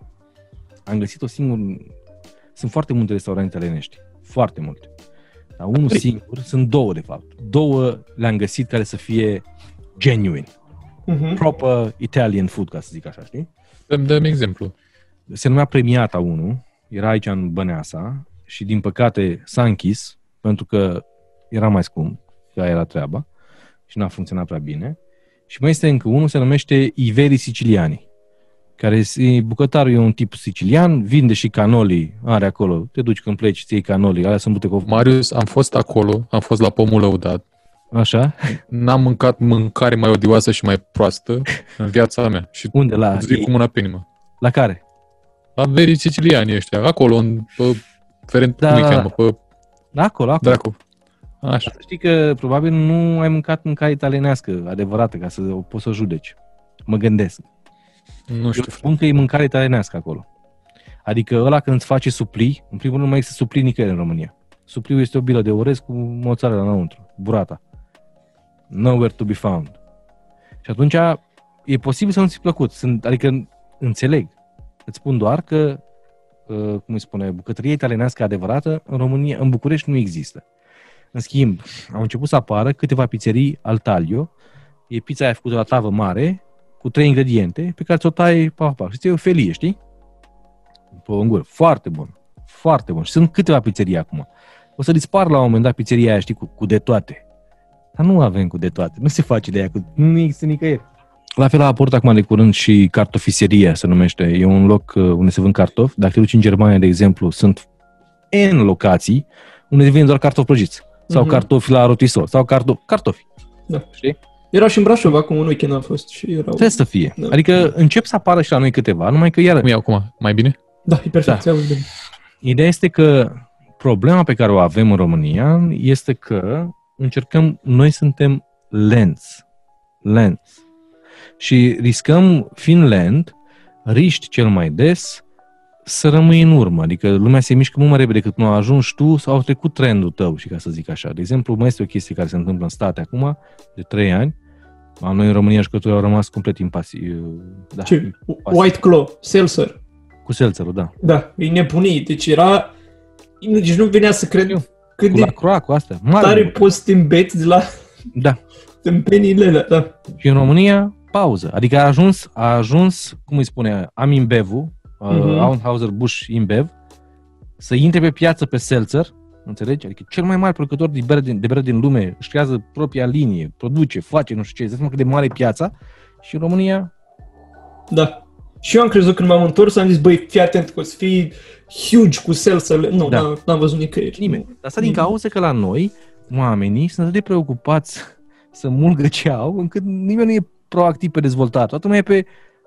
am găsit o singură... Sunt foarte multe restaurante italienești. Foarte multe. Dar unul singur, sunt două de fapt. Două le-am găsit care să fie genuine. Uh-huh. Proper Italian food, ca să zic așa, știi? Dăm, dăm exemplu. Se numea Premiata unu, era aici în Băneasa și din păcate s-a închis pentru că era mai scump, că era treaba și n-a funcționat prea bine. Și mai este încă unul, se numește Iveri Siciliani, care e, bucătarul e un tip sicilian, vinde și canoli, are acolo, te duci când pleci, ți iei canoli, alea sunt bute cu... Marius, am fost acolo, am fost la Pomul Lăudat. Așa? N-am mâncat mâncare mai odioasă și mai proastă în viața mea. Și unde? La... zic cu mâna pe inimă. La care? La Veri Siciliani ăștia, acolo, în pe Ferent, da, cum îi cheamă, pe... Da, acolo, acolo. Dracu. Așa. Știi că probabil nu ai mâncat mâncare italienească adevărată ca să o poți să o judeci. Mă gândesc. Nu știu. Eu spun că e mâncare italienească acolo. Adică ăla când îți face supli, în primul rând nu mai există supli nicăieri în România. Supliul este o bilă de orez cu mozzarella înăuntru, burata. Nowhere to be found. Și atunci e posibil să nu ți-i plăcut. Sunt, adică înțeleg. Îți spun doar că, cum îi spune, bucătăria italienească adevărată în România, în București nu există. În schimb, au început să apară câteva pizzerii al Taglio. E pizza aia făcută la tavă mare, cu trei ingrediente, pe care ți-o tai, pa, pa, și ți-e o felie, știi? Pe o gură. Foarte bun. Foarte bun. Și sunt câteva pizzerii acum. O să dispar la un moment dat pizzeria aia, știi, cu, cu de toate. Dar nu avem cu de toate. Nu se face de aia. Cu, nu există nicăieri. La fel a apărut acum de curând și cartofiseria, se numește. E un loc unde se vând cartofi. Dacă te duci în Germania, de exemplu, sunt N locații unde se vând doar cartofi prăjiți. Sau uh-huh. cartofi la rotisor. Sau cartofi. Cartofi. Da. Știi? Era și în Brașov, acum un weekend a fost și erau... Trebuie să fie. Da. Adică încep să apară și la noi câteva, numai că iară... Cum e acum? Mai bine? Da, e perfect. Da. Bine. Ideea este că problema pe care o avem în România este că încercăm, noi suntem lenți. Lenți. Și riscăm, fiind lent, riști cel mai des să rămâi în urmă. Adică lumea se mișcă mult mai repede decât nu a ajuns tu sau au trecut trendul tău, și ca să zic așa. De exemplu, mai este o chestie care se întâmplă în state acum, de trei ani. La noi în România jucătorii au rămas complet impasivi. Da, Ce? Impasiv. White Claw, Seltzer. Cu seltzerul, da. Da, e nebunit. Deci era... Deci nu venea să cred cât cu de la croa, cu astea. Mare tare poți să te îmbeți de la da. tâmpenile alea, da. Și în România, pauză. Adică a ajuns, a ajuns cum îi spune, am InBev-ul, uh-huh. Anheuser-Busch InBev, să intre pe piață pe seltzer, înțelegi? Adică cel mai mare producător de bere din, de bere din lume își creează propria linie, produce, face, nu știu ce, îți dai seama cât de mare e piața, și în România... Da. Și eu am crezut când m-am întors, am zis, băi, fii atent că o să fii huge cu seltzer. Nu, da. n-am, n-am văzut nicăieri. Nimeni. Dar asta din cauza că la noi, oamenii sunt atât de preocupați să mulgă ce au, încât nimeni nu e proactiv pe dezvoltat. Toată lumea e pe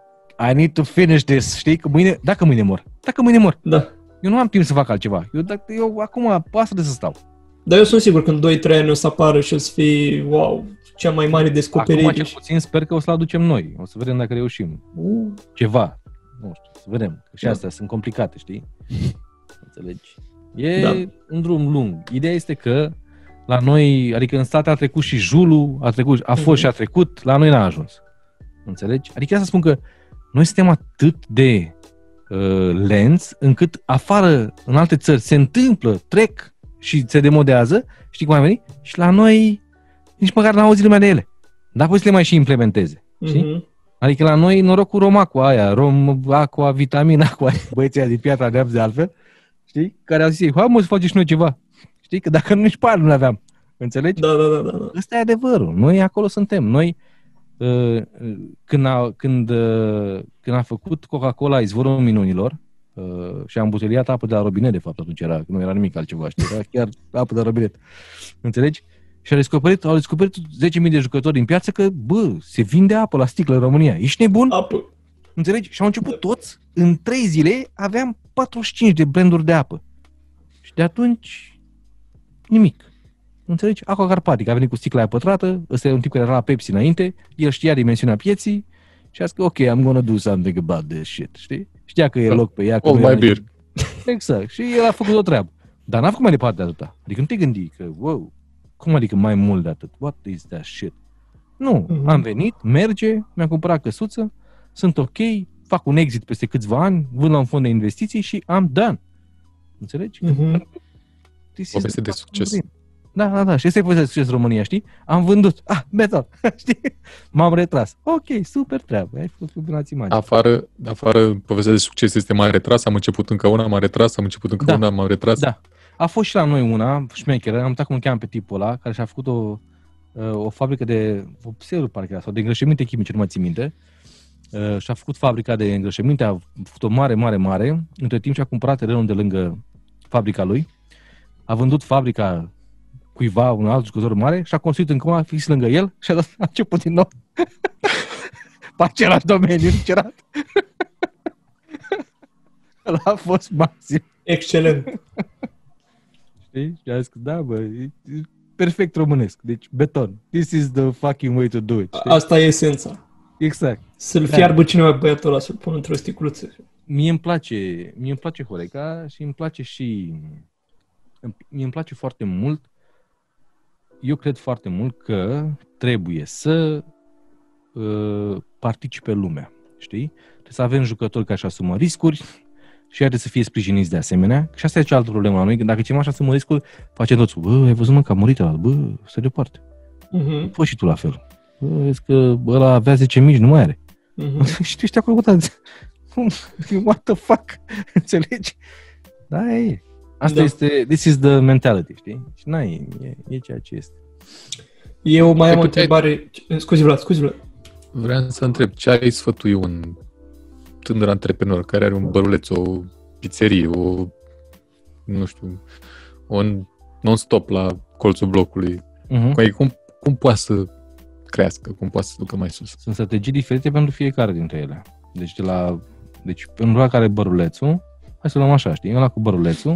I need to finish this, știi? Că mâine, dacă mâine mor. Dacă mâine mor. Da. Eu nu am timp să fac altceva. Eu, dacă, eu acum, asta de să stau. Dar eu sunt sigur că în doi trei ani o să apară și o să fie, wow, cea mai mare descoperire. Acum, cel puțin, sper că o să-l aducem noi. O să vedem dacă reușim. Uh. Ceva. Nu știu, să vedem. Că și astea da. sunt complicate, știi? Înțelegi? E da. un drum lung. Ideea este că la noi, adică în state a trecut și Julu, a, trecut, a fost uh-huh. și a trecut, la noi n-a ajuns. Înțelegi? Adică asta spun că noi suntem atât de uh, lenți, încât afară, în alte țări, se întâmplă, trec și se demodează, știi cum ai venit? Și la noi nici măcar n-au auzit lumea de ele. Dar apoi să le mai și implementeze. Știi? Uh-huh. Adică la noi noroc cu Romacua aia, Rom, Aqua, Vitamina, Aqua, băieții aia din Piatra Neamț de altfel, știi? Care au zis, hai mă să facem și noi ceva. Știi? Că dacă nu, nici pe aia nu le aveam. Înțelegi? Da, da, da, da. Ăsta e adevărul. Noi acolo suntem. Noi, uh, când, a, când, uh, când a făcut Coca-Cola Izvorul Minunilor, uh, și am buteliat apă de la robinet, de fapt, atunci era, nu era nimic altceva, știi? Era chiar apă de la robinet. Înțelegi? Și au descoperit, au descoperit zece mii de jucători din piață că, bă, se vinde apă la sticlă în România. Ești nebun? Apă. Înțelegi? Și au început toți, în trei zile, aveam patruzeci și cinci de branduri de apă. Și de atunci, nimic. Înțelegi? Aqua Carpatic a venit cu sticla aia pătrată, ăsta e un tip care era la Pepsi înainte, el știa dimensiunea pieții și a zis că, ok, I'm gonna do something about this shit, știi? Știa că e loc pe ea. All my beer. Exact. Și el a făcut o treabă. Dar n-a făcut mai departe de atâta. Adică nu te gândi că, wow, cum adică mai mult de atât? What is that shit? Nu, mm-hmm. am venit, merge, mi-am cumpărat căsuță, sunt ok, fac un exit peste câțiva ani, vând la un fond de investiții și am done. Înțelegi? Mm-hmm. Poveste de succes. Da, da, da. Și asta e povestea de succes în România, știi? Am vândut. Ah, beton. Știi? M-am retras. Ok, super treabă. Ai făcut combinații mari. Afară, afară, povestea de succes este mai retras. Am început încă una, m-am retras, am început încă da. una, m-am retras. Da. A fost și la noi una, șmecheră, am uitat cum îl cheamă pe tipul ăla, care și-a făcut o, o fabrică de vopseruri, parcă era, sau de îngrășăminte chimice, nu mai țin minte. Și-a făcut fabrica de îngrășăminte, a făcut o mare, mare, mare. Între timp și-a cumpărat terenul de lângă fabrica lui. A vândut fabrica cuiva, un alt jucător mare, și a construit încă una fix lângă el și a, dat, a început din nou pe același domeniu, cerat. Ăla a fost maxim. Excelent. Știi? Și a zis că da, bă, e perfect românesc. Deci beton. This is the fucking way to do it. Știi? Asta e esența. Exact. Să-l fiarbă cineva băiatul ăla, să-l pună într-o sticluță. Mie îmi place, mie îmi place Horeca și îmi place și mie îmi place foarte mult. Eu cred foarte mult că trebuie să uh, participe lumea. știi? Trebuie să avem jucători care își asumă riscuri și ea trebuie să fie sprijiniți de asemenea. Și asta e cealaltă problemă la noi, dacă cineva își asumă riscuri, face toți, bă, ai văzut mă că a murit ăla, bă, stă deoparte. Uh-huh. Fă și tu la fel. Bă, vezi că ăla avea zece mici, nu mai are. Uh-huh. Și tu ești acolo cu what the fuck? Înțelegi? Da, e. Asta da. Este, this is the mentality, știi? Și n-ai, e, e ceea ce este. Eu mai am o întrebare. Scuze, Vlad, scuze, Vlad. Vreau să întreb, ce ai sfătui un tânăr antreprenor care are un băruleț, o pizzerie, o, nu știu, un non-stop la colțul blocului? Uh-huh. Cum, cum poate să crească, cum poate să ducă mai sus? Sunt strategii diferite pentru fiecare dintre ele. Deci, de la, deci pentru ăla care are bărulețul, hai să luăm așa, știi, ăla cu bărulețul,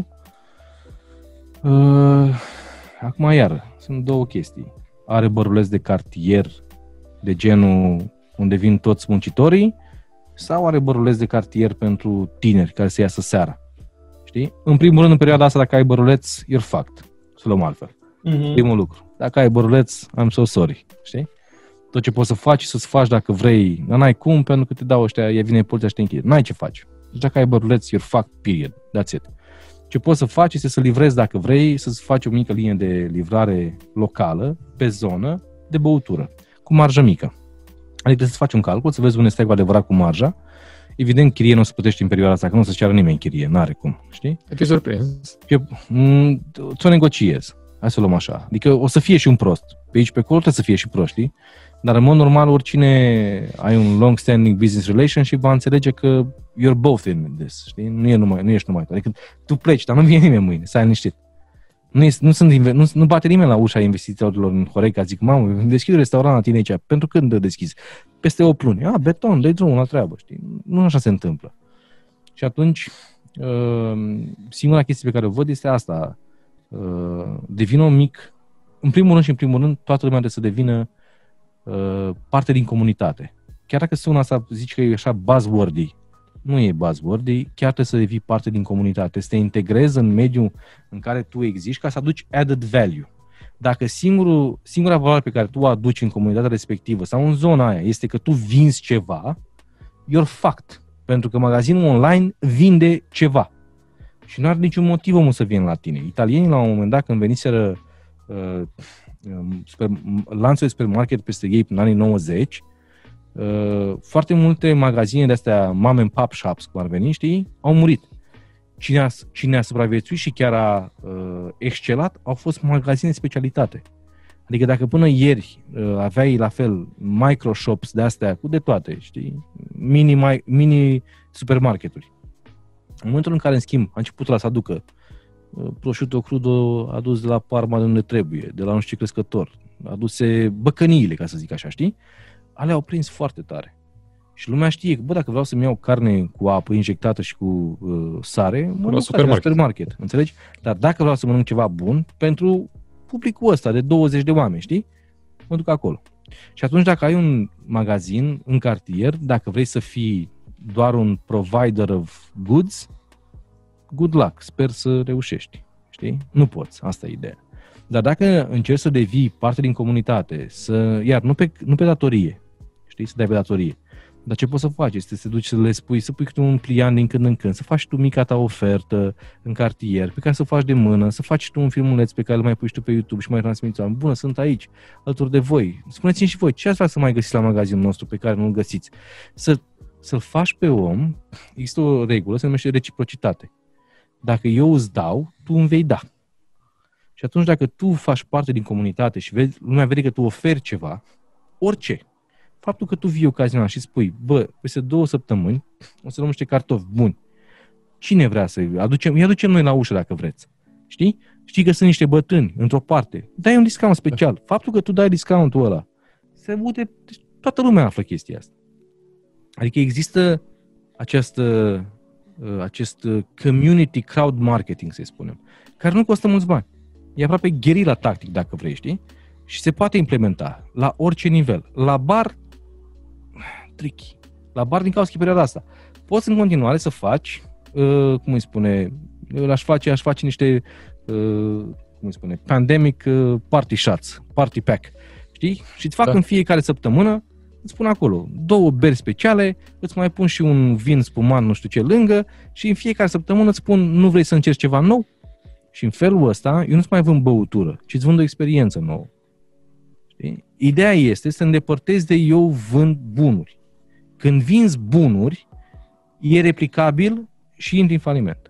uh, acum iară, sunt două chestii. Are băruleț de cartier, de genul unde vin toți muncitorii, sau are băruleț de cartier pentru tineri care se iasă seara. Știi? În primul rând, în perioada asta, dacă ai băruleț, you're fucked. Să luăm altfel. Uh-huh. Primul lucru. Dacă ai băruleț, I'm so sorry. Știi? Tot ce poți să faci, să-ți faci dacă vrei, n-ai cum, pentru că te dau ăștia, ea vine poliția și te închide. N-ai ce faci. Deci dacă ai băruleț, you're fucked, period. That's it. Ce poți să faci este să livrezi dacă vrei, să-ți faci o mică linie de livrare locală, pe zonă, de băutură, cu marjă mică. Adică să-ți faci un calcul, să vezi unde stai cu adevărat cu marja. Evident, chirie nu se plătește în perioada asta, că nu se ceară nimeni chirie, n-are cum, știi? Te surprins. Ți-o negociezi. Hai să luăm așa. Adică o să fie și un prost. Pe aici, pe acolo trebuie să fie și prost, știi? Dar în mod normal, oricine ai un long-standing business relationship va înțelege că you're both in this, știi? Nu, e numai, nu ești numai tu. Adică tu pleci, dar nu vine nimeni mâine, să ai liniștit. Nu, este, nu, sunt, nu, nu bate nimeni la ușa investitorilor în Horeca, zic, mamă, deschid un restaurant la tine aici. Pentru când îl deschizi? Peste opt luni. Ah, beton, dă-i drumul la treabă, știi? Nu așa se întâmplă. Și atunci, singura chestie pe care o văd este asta. Devină mic. În primul rând și în primul rând, toată lumea trebuie să devină parte din comunitate. Chiar dacă sună asta, zici că e așa buzzwordy, nu e buzzwordy, chiar trebuie să devii parte din comunitate, să te integrezi în mediul în care tu existi ca să aduci added value. Dacă singurul, singura valoare pe care tu o aduci în comunitatea respectivă sau în zona aia este că tu vinzi ceva, you're fucked. Pentru că magazinul online vinde ceva. Și nu are niciun motiv omul să vină la tine. Italienii, la un moment dat, când veniseră uh, super, lanțul de supermarket peste ei în anii nouăzeci, uh, foarte multe magazine de-astea mom and pop shops, cum ar veni, știi, au murit. Cine a, cine a supraviețuit și chiar a uh, excelat au fost magazine de specialitate. Adică dacă până ieri uh, aveai la fel micro-shops de-astea cu de toate, știi, mini, mini supermarketuri. În momentul în care, în schimb, a început la să aducă uh, prosciutto crudo adus de la Parma de unde trebuie, de la nu știu ce crescător, aduse băcăniile, ca să zic așa, știi? Alea au prins foarte tare. Și lumea știe că, bă, dacă vreau să-mi iau carne cu apă injectată și cu uh, sare, mă duc la supermarket, înțelegi? Dar dacă vreau să mănânc ceva bun, pentru publicul ăsta de douăzeci de oameni, știi? Mă duc acolo. Și atunci dacă ai un magazin în cartier, dacă vrei să fii doar un provider of goods, good luck, sper să reușești, știi? Nu poți, asta e ideea. Dar dacă încerci să devii parte din comunitate, să, iar nu pe, nu pe datorie, știi, să dai pe datorie, dar ce poți să faci este să te duci să le spui, să pui câte un pliant din când în când, să faci tu mica ta ofertă în cartier, pe care să o faci de mână, să faci tu un filmuleț pe care îl mai pui tu pe YouTube și mai transmiți oameni. Bună, sunt aici, alături de voi. Spuneți-mi și voi, ce ați vrea să mai găsiți la magazinul nostru pe care nu-l găsiți? Să, să-l faci pe om, există o regulă, se numește reciprocitate. Dacă eu îți dau, tu îmi vei da. Și atunci dacă tu faci parte din comunitate și vezi, lumea vede că tu oferi ceva, orice, faptul că tu vii ocazional și spui, bă, peste două săptămâni o să luăm niște cartofi buni. Cine vrea să îi aducem? Îi aducem noi la ușă dacă vreți. Știi? Știi că sunt niște bătrâni într-o parte. Dai un discount special. Faptul că tu dai discountul ăla, se aude, toată lumea află chestia asta. Adică există această, acest community crowd marketing, să spunem, care nu costă mulți bani. E aproape gherila tactic, dacă vrei, știi? Și se poate implementa la orice nivel. La bar, tricky. La bar din cauza perioada asta. Poți în continuare să faci, uh, cum îi spune, aș face, aș face niște, uh, cum îi spune, pandemic uh, party shots, party pack. Știi? Și îți fac da. În fiecare săptămână îți pun acolo două beri speciale, îți mai pun și un vin spumant, nu știu ce, lângă și în fiecare săptămână îți spun, nu vrei să încerci ceva nou? Și în felul ăsta, eu nu-ți mai vând băutură, ci îți vând o experiență nouă. Știi? Ideea este să îndepărtezi de eu vând bunuri. Când vinzi bunuri, e replicabil și intri în faliment.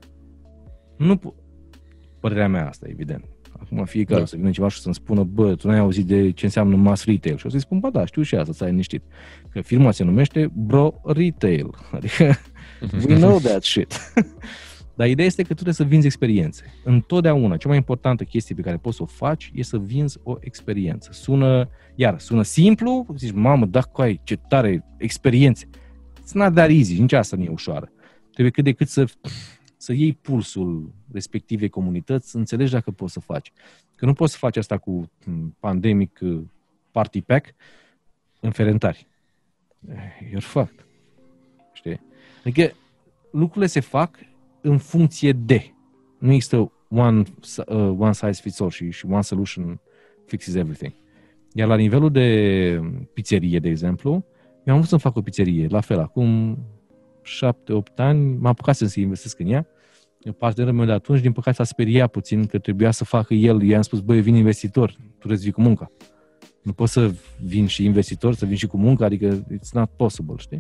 Nu po- Părerea mea asta, evident. Acum fiecare da. Să vină ceva și să-mi spună, bă, tu n-ai auzit de ce înseamnă mass retail. Și o să-i spun, bă, da, știu și asta, să ai liniștit. Că firma se numește Bro Retail. Adică, we know that shit. Dar ideea este că tu trebuie să vinzi experiențe. Întotdeauna, cea mai importantă chestie pe care poți să o faci e să vinzi o experiență. Sună, iar, sună simplu, zici, mamă, da, coi, ce tare, experiențe. It's not that easy, nici asta nu e ușoară. Trebuie cât de cât să, să iei pulsul respectivei comunități, să înțelegi dacă poți să faci. Că nu poți să faci asta cu pandemic party pack în Ferentari. You're fucked. Știi? Adică lucrurile se fac în funcție de. Nu există one, uh, one size fits all și, și one solution fixes everything. Iar la nivelul de pizzerie, de exemplu, eu am vrut să-mi fac o pizzerie, la fel, acum șapte opt ani, m-am apucat să investesc în ea. Partenerul meu de atunci, din păcate, s-a speriat puțin că trebuia să facă el. I-am spus, băi, vin investitor, tu trebuie să vii cu munca. Nu poți să vin și investitor, să vin și cu munca, adică it's not possible, știi?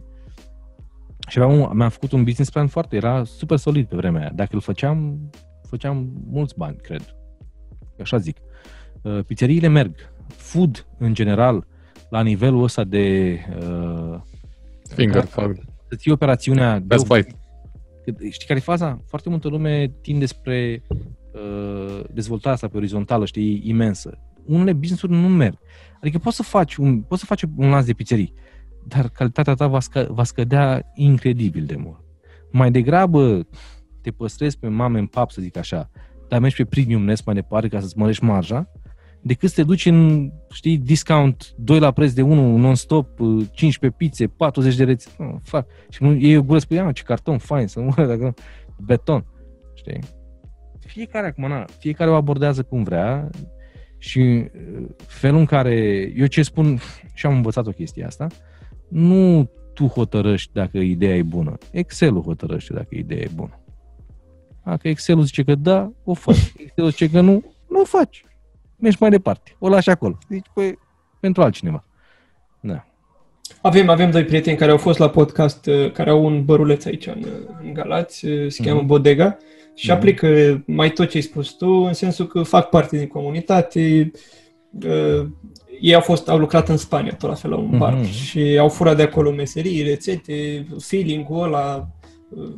Și aveam, mi-am făcut un business plan foarte, era super solid pe vremea aia. Dacă îl făceam, făceam mulți bani, cred. Așa zic. Uh, pizzeriile merg. Food, în general, la nivelul ăsta de... Uh, Finger food. Să ții operațiunea... Best bite. Știi care e faza? Foarte multă lume tinde spre uh, dezvoltarea asta pe orizontală, știi, imensă. Unele business-uri nu merg. Adică poți să faci un, poți să faci un lanț de pizzerii, dar calitatea ta va, scă, va scădea incredibil de mult. Mai degrabă te păstrezi pe mame în pap, să zic așa, dar mergi pe premium-ness mai departe ca să-ți mărești marja, decât să te duci în, știi, discount doi la preț de unu, non-stop, cincisprezece pizze, patruzeci de rețete. Oh, fuck. Și nu iei o gură, spui, ah, ce carton fain, să mă dacă beton. Știi? Fiecare acum, na, fiecare o abordează cum vrea și felul în care, eu ce spun, și am învățat o chestie asta, nu tu hotărăști dacă ideea e bună. Excel-ul hotărăște dacă ideea e bună. Dacă Excel-ul zice că da, o faci. Excel-ul zice că nu, nu o faci. Mergi mai departe. O lași acolo. Zici, păi, pentru altcineva. Da. Avem, avem doi prieteni care au fost la podcast, care au un băruleț aici în, în Galați, se cheamă mm-hmm. Bodega, și mm-hmm. aplică mai tot ce ai spus tu, în sensul că fac parte din comunitate. Uh, ei au fost, au lucrat în Spania, tot la fel, la un mm-hmm. bar, și au furat de acolo meserii, rețete, feeling-ul ăla. Uh,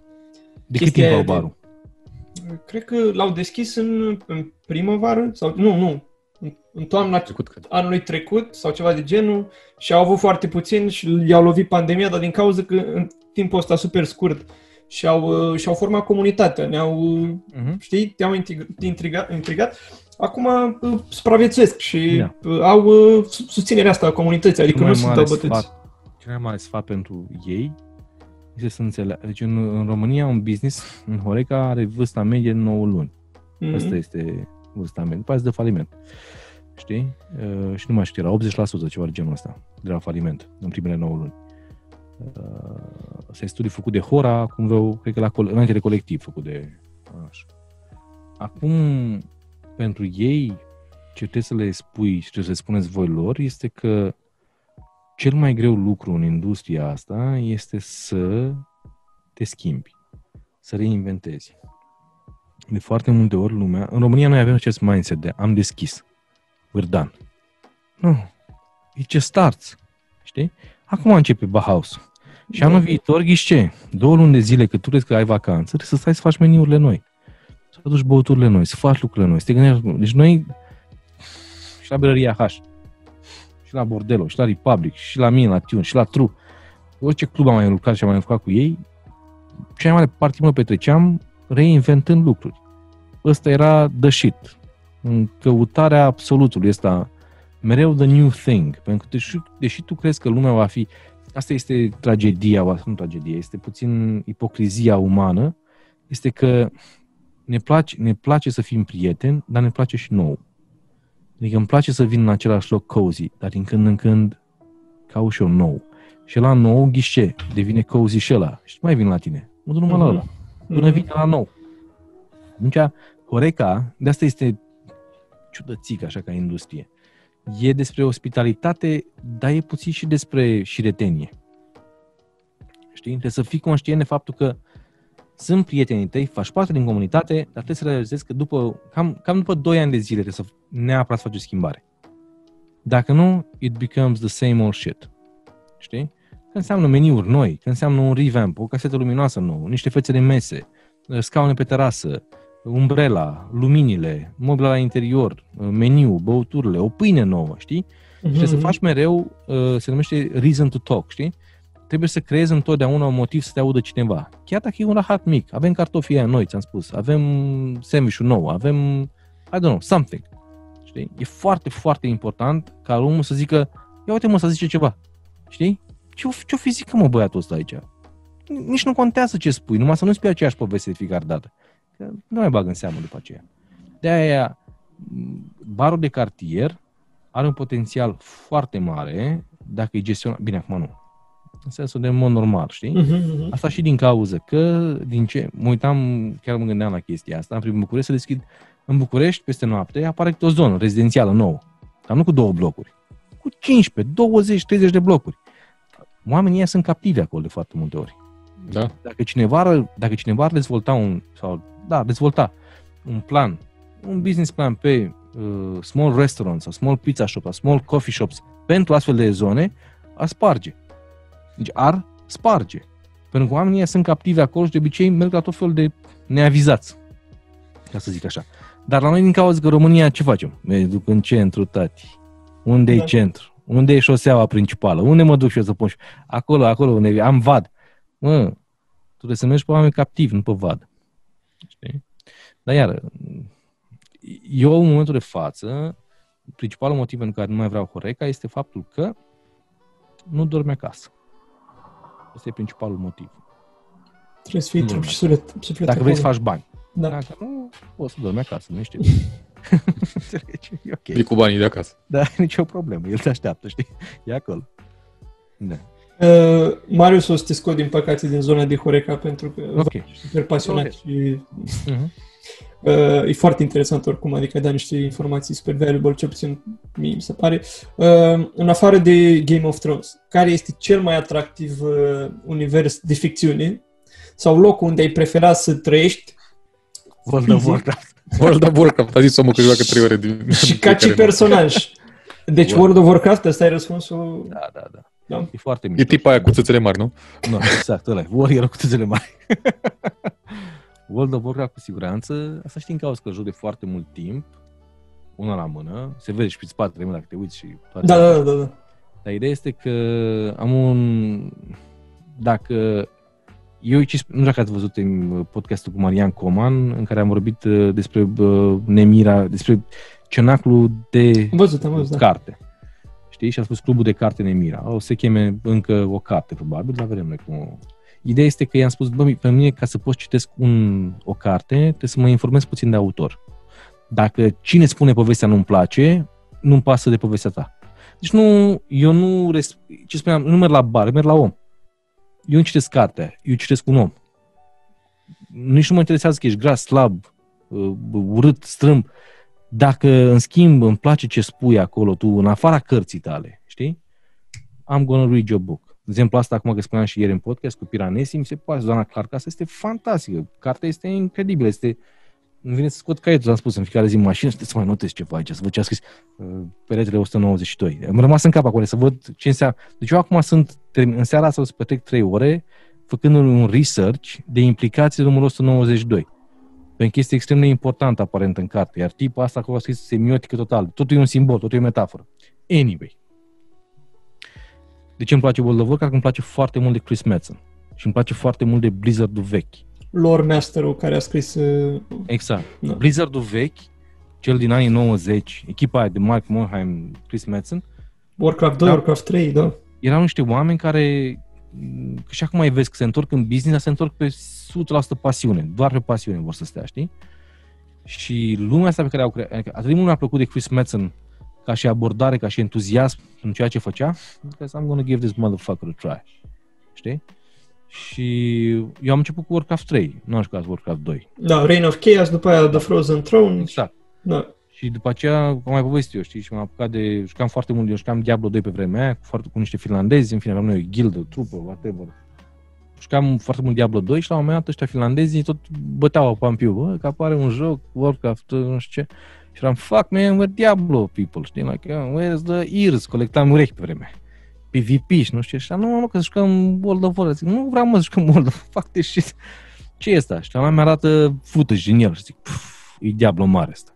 de cât timp au barul? Cred că l-au deschis în, în primăvară, sau nu, nu, în, în toamna trecut, anului trecut, sau ceva de genul, și au avut foarte puțin și i-au lovit pandemia, dar din cauza că în timpul ăsta super scurt și-au, și-au format comunitatea, ne-au, uh-huh. știi, te-au intrigat, intrigat. Acum uh, supraviețuiesc și yeah. uh, au uh, susținerea asta a comunității, adică nu sunt bătăți. Cel mai mare sfat pentru ei este să înțeleagă. Deci în, în România un business în Horeca are vârsta medie nouă luni. Mm-hmm. Asta este vârsta medie. După aia se dă faliment. Știi? Uh, și nu mai știu, era optzeci la sută ceva de genul ăsta de la faliment în primele nouă luni. Uh, asta e studiu făcut de Hora, cum vreau, cred că la, înainte de colectiv făcut de... Așa. Acum, pentru ei, ce trebuie să le spui și trebuie să le spuneți voi lor este că cel mai greu lucru în industria asta este să te schimbi, să reinventezi. De foarte multe ori lumea... În România noi avem acest mindset de am deschis. We're done. Nu. It just starts. Știi? Acum începe Bauhaus. Și anul viitor, ghiși ce? Două luni de zile cât tu crezi că ai vacanță, trebuie să stai să faci meniurile noi. Să aduci băuturile noi, să faci lucrurile noi, să te gândești. Deci noi, și la Berăria H, și la Bordello, și la Republic, și la mine, la Tune, și la True, orice club am mai lucrat și am mai lucrat cu ei, cea mai mare parte mă petreceam reinventând lucruri. Ăsta era the shit. În căutarea absolutului ăsta, mereu the new thing. Pentru că deși, deși tu crezi că lumea va fi... Asta este tragedia, nu tragedia, este puțin ipocrizia umană, este că ne place, ne place să fim prieteni, dar ne place și nouă. Adică îmi place să vin în același loc cozy, dar din când în când caut și eu nou. Și la nou, ghișe, devine cozy și ăla. Și mai vin la tine. Mă duc numai mm-hmm. la ăla. Până vine la nou. Atunci, Horeca, de asta este ciudățică așa ca industrie. E despre ospitalitate, dar e puțin și despre șiretenie. Știi? Trebuie să fii conștient de faptul că sunt prietenii tăi, faci parte din comunitate, dar trebuie să realizezi că după, cam, cam după doi ani de zile trebuie să neapărat să faci o schimbare. Dacă nu, it becomes the same old shit. Știi? Că înseamnă meniuri noi, că înseamnă un revamp, o casetă luminoasă nouă, niște fețe de mese, scaune pe terasă, umbrela, luminile, mobila la interior, meniu, băuturile, o pâine nouă, știi? Mm-hmm. Și trebuie să faci mereu, se numește reason to talk, știi? Trebuie să creezi întotdeauna un motiv să te audă cineva. Chiar dacă e un rahat mic, avem cartofii aia noi, ți-am spus, avem sandwich-ul nou, avem, I don't know, something. Știi? E foarte, foarte important ca omul să zică, ia uite mă, să zice ceva. Știi? Ce-o, ce-o fi zică mă băiatul ăsta aici? Nici nu contează ce spui, numai să nu spui aceeași poveste de fiecare dată. Că nu mai bag în seamă după aceea. De-aia, barul de cartier are un potențial foarte mare dacă e gestionat. Bine, acum nu. În sensul de mod normal, știi? Uh-huh, uh-huh. Asta și din cauză că, din ce, mă uitam, chiar mă gândeam la chestia asta, în primul București să deschid, în București, peste noapte, apare o zonă rezidențială nouă, dar nu cu două blocuri, cu cincisprezece, douăzeci, treizeci de blocuri. Oamenii ăia sunt captivi acolo de foarte multe ori. Da. Dacă cineva, dacă cineva ar dezvolta un, sau, da, dezvolta un plan, un business plan pe uh, small restaurants sau small pizza shop sau small coffee shops pentru astfel de zone, ar sparge. Deci ar sparge. Pentru că oamenii sunt captivi acolo și de obicei merg la tot felul de neavizați. Ca să zic așa. Dar la noi din cauza că România ce facem? Ne duc în centru, tati. Unde da. E centru? Unde e șoseaua principală? Unde mă duc și eu să pun? Acolo, acolo, unde am vad. Mă, tu trebuie să mergi pe oameni captivi, nu pe vad. Știi? Dar iară, eu în momentul de față, principalul motiv pentru care nu mai vreau Horeca este faptul că nu dormi acasă. Asta e principalul motiv. Trebuie să fii trup și suflet. Dacă vrei să faci bani. Da. Dacă nu, poți să dormi acasă, nu știu. E ok. E cu banii de acasă. Da, nicio problemă. El te așteaptă, știi? E acolo. Da. Uh, Marius o să te scot din păcate din zona de Horeca pentru că okay. e super pasionat okay. și uh-huh. uh, e foarte interesant oricum, adică ai dat niște informații super valuable, ce puțin mie mi se pare. Uh, în afară de Game of Thrones, care este cel mai atractiv uh, univers de ficțiune sau locul unde ai preferat să trăiești? World of Warcraft. World of Warcraft, a zis omul că joacă trei ore din... Și ca ce personaj? Deci World of Warcraft, ăsta e răspunsul? Da, da, da. Da? E foarte mișto. E tipa aia cu țâțele mari, nu? Nu, exact, ăla e. Warrior cu țâțele mari. World of Warcraft cu siguranță. Asta știi în cauza că joc de foarte mult timp, una la mână, se vede și pe spatele meu dacă te uiți și toate. Da, da, da, da. Dar ideea este că am un... Dacă... Eu, nu știu dacă ați văzut în podcastul cu Marian Coman, în care am vorbit despre Nemira, despre cenaclul de am văzut, am văzut, carte. Da. Știi? Și a spus Clubul de Carte Nemira. O să cheme încă o carte, probabil, dar vedem noi cum... Ideea este că i-am spus, bă, pe mine, ca să poți citesc un, o carte, trebuie să mă informez puțin de autor. Dacă cine spune povestea nu-mi place, nu-mi pasă de povestea ta. Deci nu, eu nu, ce spuneam, nu merg la bar, merg la om. Eu nu citesc cartea, eu citesc un om. Nici nu mă interesează că ești gras, slab, urât, strâmb. Dacă, în schimb, îmi place ce spui acolo tu, în afara cărții tale, știi? I'm gonna read your book. De exemplu, asta acum că spuneam și ieri în podcast cu Piranesi, mi se poate, Zona Clark, asta este fantastică. Cartea este incredibilă, este... Îmi vine să scot caietul, am spus, în fiecare zi în mașină, să mai notez ceva aici, să văd ce a scris uh, peretele o sută nouăzeci și doi. Am rămas în cap acolo, să văd ce înseamnă. Deci eu acum sunt, în seara asta o să petrec trei ore făcând un research de implicații numărul o sută nouăzeci și doi. Pentru că este extrem de important aparent în carte, iar tipul asta acolo a scris semiotică total. Totul e un simbol, totul e o metaforă. Anyway. De ce îmi place World of Warcraft? Îmi place foarte mult de Chris Metzen. Și îmi place foarte mult de Blizzard-ul vechi. Lore Master-ul care a scris... Uh... Exact. Da. Blizzard-ul vechi, cel din anii nouăzeci, echipa aia de Mark Morhaime, Chris Metzen. Warcraft doi, da, Warcraft trei, da. Erau niște oameni care, că și acum mai vezi că se întorc în business, dar se întorc pe o sută la sută pasiune. Doar pe pasiune vor să stea, știi? Și lumea asta pe care au creat, atât de mult mi-a plăcut de Chris Metzen, ca și abordare, ca și entuziasm în ceea ce făcea, because I'm gonna give this motherfucker a try. Știi? Și eu am început cu Warcraft trei, nu am jucat Warcraft doi. Da, Reign of Chaos, după aia The Frozen Throne. Exact. Da. Și după aceea am mai povestit eu, știi, și m-am apucat de, jucam foarte mult, eu jucam Diablo doi pe vremea aia, cu, foarte, cu niște finlandezi, în fine, aveam noi o gildă, trupă, whatever. Jucam foarte mult Diablo doi și la un moment dat ăștia finlandezii tot băteau pe ampiu, bă, că apare un joc, Warcraft, nu știu ce. Și eram, fuck man, we're Diablo people, știi, like, where's the ears? Colectam urechi pe vremea. P V P și nu știu ce, și nu, nu, că jucăm World of Warcraft. Zic, nu vreau mă să jucăm World of Warcraft, fuck this shit. Ce e ăsta? Și la mea arată footage din el și zic, pff, e Diablo mare ăsta.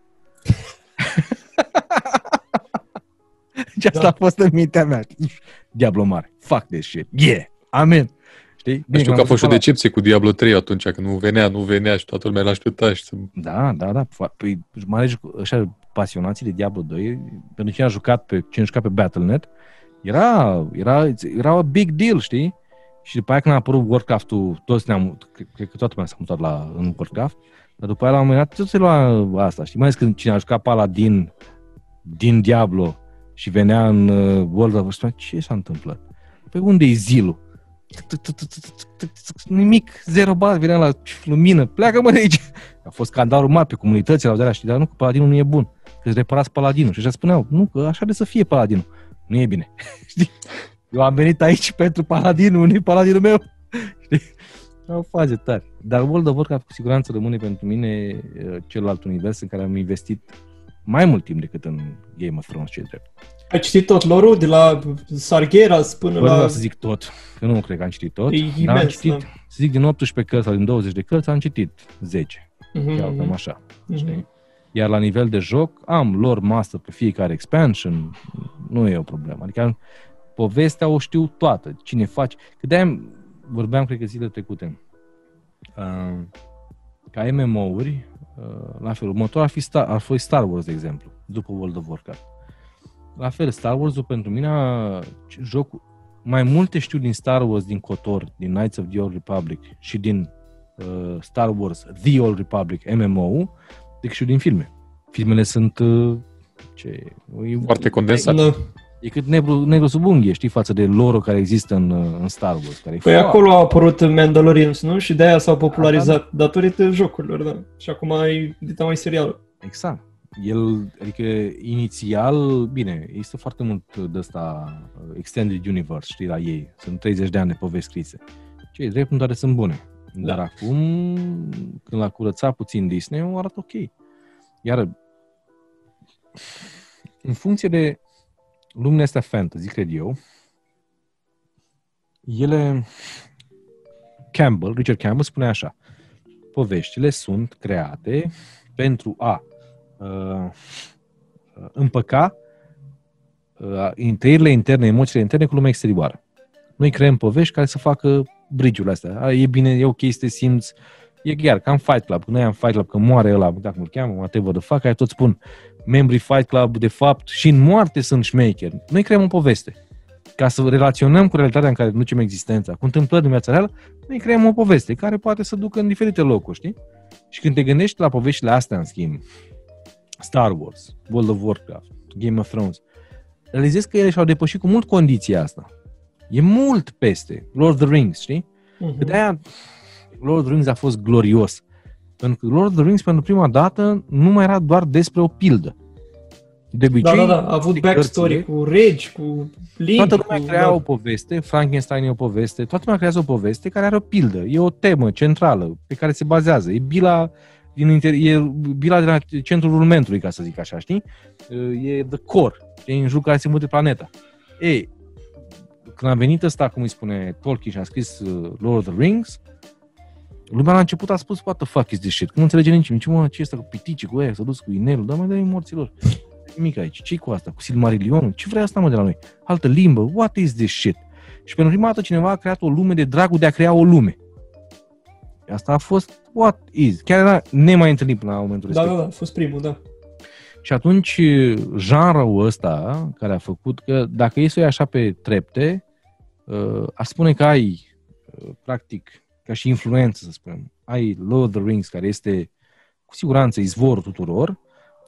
Și asta da. A fost în mintea mea. Diablo mare. Fuck this shit. Yeah. Amen. Știi? Bine, știu că a fost și o decepție cu Diablo trei atunci, că nu venea, nu venea și toată lumea l-aștepta. Și să... Da, da, da. Păi, mai ales ăștia pasionații de Diablo doi, pentru cine a jucat pe, cine a jucat pe Battle punct net, era, era, era a big deal, știi? Și după aia când a apărut Warcraft-ul, toți ne-am, cred că toată lumea s-a mutat la, în Warcraft, dar după aia la un moment dat tot se lua asta, știi? Mai ales când cine a jucat Paladin din Diablo și venea în World of Warcraft, ce s-a întâmplat? Păi unde e zilul? Nimic, zero bază, venea la lumină, pleacă-mă de aici. A fost scandalul mare pe comunitățile, la știi, dar nu, că Paladinul nu e bun, că îți reparați Paladinul. Și așa spuneau, nu, că așa de să fie Paladinul. Nu e bine, știi? Eu am venit aici pentru Paladinul, nu-i Paladinul meu, știi? Au faze tari. Dar World of Warcraft cu siguranță rămâne pentru mine celălalt univers în care am investit mai mult timp decât în Game of Thrones, ce drept. Ai citit tot lore-ul de la Sargeras până Bă, la... nu vreau să zic tot, că nu cred că am citit tot. E dar imens, am citit, da. să zic, din optsprezece cărți sau din douăzeci de cărți, am citit zece. Mm-hmm. Iau, cam așa, Mm-hmm. știi? Iar la nivel de joc, am lore master pe fiecare expansion, nu e o problemă. Adică povestea o știu toată, cine face. Că de-aia vorbeam, cred că zilele trecute, uh, ca M M O-uri, uh, la fel, următor ar fi, Star, ar fi Star Wars, de exemplu, după World of Warcraft. La fel, Star Wars-ul pentru mine, jocul, mai multe știu din Star Wars, din KOTOR, din Knights of the Old Republic și din uh, Star Wars The Old Republic, M M O-ul, decât știu din filme. Filmele sunt uh, ce, foarte condensate. Da. E cât negru, negru sub unghie, știi, față de lore care există în, în Star Wars. Care păi foarte... acolo a apărut Mandalorians, nu? Și de-aia s-au popularizat, da, da. datorită jocurilor, da. Și acum ai dita mai serial. Exact. El, adică, inițial, bine, există foarte mult de ăsta Extended Universe, știi, la ei. Sunt treizeci de ani de povești scrise. Cei drept, nu toate sunt bune. Dar da. Acum, când l-a curățat puțin Disney, o arată ok. Iar, în funcție de lumea astea fantasy, cred eu, ele... Campbell, Richard Campbell spune așa: poveștile sunt create pentru a uh, împăca uh, interiile interne, emoțiile interne cu lumea exterioară. Noi creăm povești care să facă bridge-urile astea. A, e bine, e ok să te simți, e chiar ca în Fight Club. Când noi am Fight Club, că moare ăla, dacă îl cheamă, whatever the fuck, aia tot spun, membrii Fight Club, de fapt, și în moarte sunt șmecheri. Noi creăm o poveste. Ca să relaționăm cu realitatea în care ducem existența, cu întâmplări din viața reală, noi creăm o poveste care poate să ducă în diferite locuri, știi? Și când te gândești la poveștile astea, în schimb, Star Wars, World of Warcraft, Game of Thrones, realizezi că ele și-au depășit cu mult condiția asta. E mult peste Lord of the Rings, știi? Uh-huh. Că de-aia Lord of the Rings a fost glorios. Pentru că Lord of the Rings, pentru prima dată, nu mai era doar despre o pildă. De obicei, da, da, da, a avut backstory cu regi, cu limbi. Toată lumea cu... crea o poveste, Frankenstein e o poveste, toată lumea creează o poveste care are o pildă, e o temă centrală pe care se bazează, e bila, din inter- e bila de la centrul rulmentului, ca să zic așa, știi? E the core, știi? În jurul care se mută planeta. Ei, când a venit ăsta, cum îi spune Tolkien și a scris Lord of the Rings, lumea la început a spus, what the fuck is this shit? Că nu înțelege nici, nici mă, ce este cu pitici, cu aia, s-a dus cu inelul, dar mai dă-i morților. Nimic aici. Ce-i cu asta? Cu Silmarillionul? Ce vrea asta, mă, de la noi? Altă limbă? What is this shit? Și pentru prima dată cineva a creat o lume de dragul de a crea o lume. Asta a fost what is. Chiar era nemai întâlnit până la momentul da, respectiv. Da, da, a fost primul, da. Și atunci, genrul ăsta care a făcut că, dacă e să o iei așa pe trepte, uh, aș spune că ai, uh, practic, ca și influență, să spunem, ai Lord of the Rings, care este cu siguranță izvorul tuturor.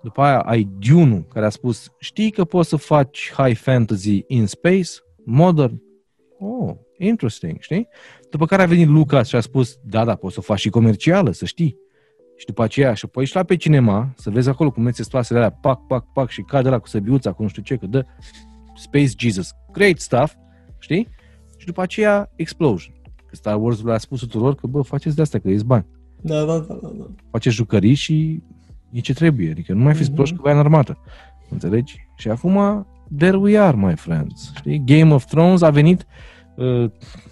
După aia ai Dune, care a spus, știi că poți să faci high fantasy in space, modern? Oh, interesting, știi? După care a venit Lucas și a spus, da, da, poți să faci și comercială, să știi. Și după aceea, și apoi și la pe cinema, să vezi acolo cum meți stoasele alea, pac, pac, pac, și cade ăla cu săbiuța, cu nu știu ce, că dă Space Jesus, great stuff, știi? Și după aceea, Explosion. Că Star Wars le-a spus tuturor că, bă, faceți de astea, că ești bani. Da, da, da, da, da. Faceți jucării și e ce trebuie, adică nu mai fiți mm-hmm. proști cu aia în armată. Înțelegi? Și acum, there we are, my friends. Știi? Game of Thrones a venit uh,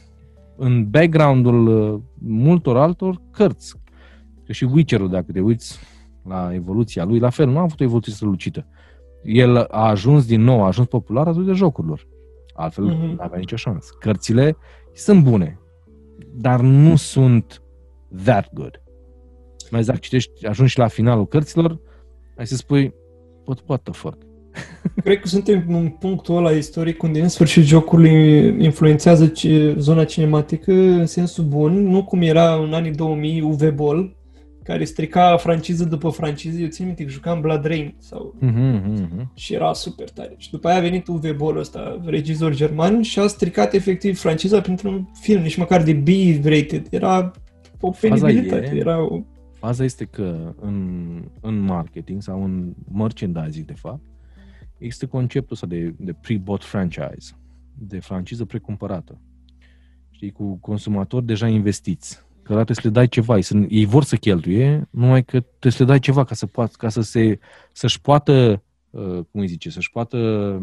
în background-ul uh, multor altor cărți. Că și Witcher-ul, dacă te uiți la evoluția lui, la fel, nu a avut o evoluție strălucită. El a ajuns din nou, a ajuns popular datorită jocurilor. Altfel, mm-hmm. nu avea nicio șansă. Cărțile sunt bune, dar nu sunt that good. Mai exact, citești, ajungi și la finalul cărților, ai să spui, what, what the fuck? Cred că suntem în punctul ăla istoric unde în sfârșit jocurile influențează zona cinematică în sensul bun, nu cum era în anii două mii U V Ball, care strica franciză după franciză. Eu țin minte că jucam Blood Rain sau... Mm-hmm, mm-hmm. și era super tare. Și după aia a venit U V Ball ăsta, regizor german, și a stricat efectiv franciza printr-un film, nici măcar de B-rated. Era o penibilitate. E... Era o... Faza este că în, în marketing sau în merchandising, de fapt, există conceptul ăsta de, de pre-bought franchise, de franciză precumpărată. Știi, cu consumatori deja investiți. Că trebuie să le dai ceva. Ei, să, ei vor să cheltuie, numai că trebuie să le dai ceva ca să poată, ca să se, să-și poată, uh, cum îi zice, să-și poată...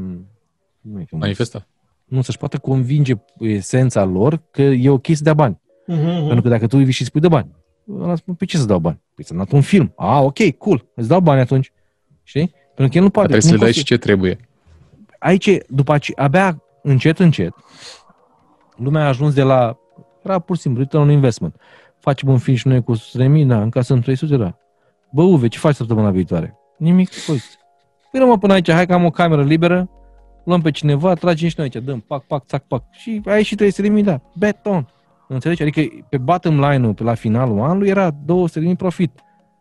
Nu e, manifesta. Nu, să-și poată convinge esența lor că e ok să dea bani. Uh-huh. Pentru că dacă tu vii și spui de bani, ăla spune, pe ce să dau bani? Păi să-mi dat un film. Ah, ok, cool, îți dau bani atunci. Știi? Pentru că el nu poate. Trebuie să le dai și ce trebuie. Aici, după aceea, abia încet, încet, lumea a ajuns de la... Era pur și simplu, return on investment. Facem un film și noi cu o sută de mii, da, încasăm trei sute, da. Bă, Uve, ce faci săptămâna viitoare? Nimic, păi. Păi mă până aici, hai că am o cameră liberă, luăm pe cineva, tragem și noi aici, dăm, pac, pac, țac, pac. Și ai și trei sute de mii, da, beton. Înțelegi? Adică pe bottom line-ul, pe la finalul anului, era două sute de mii profit.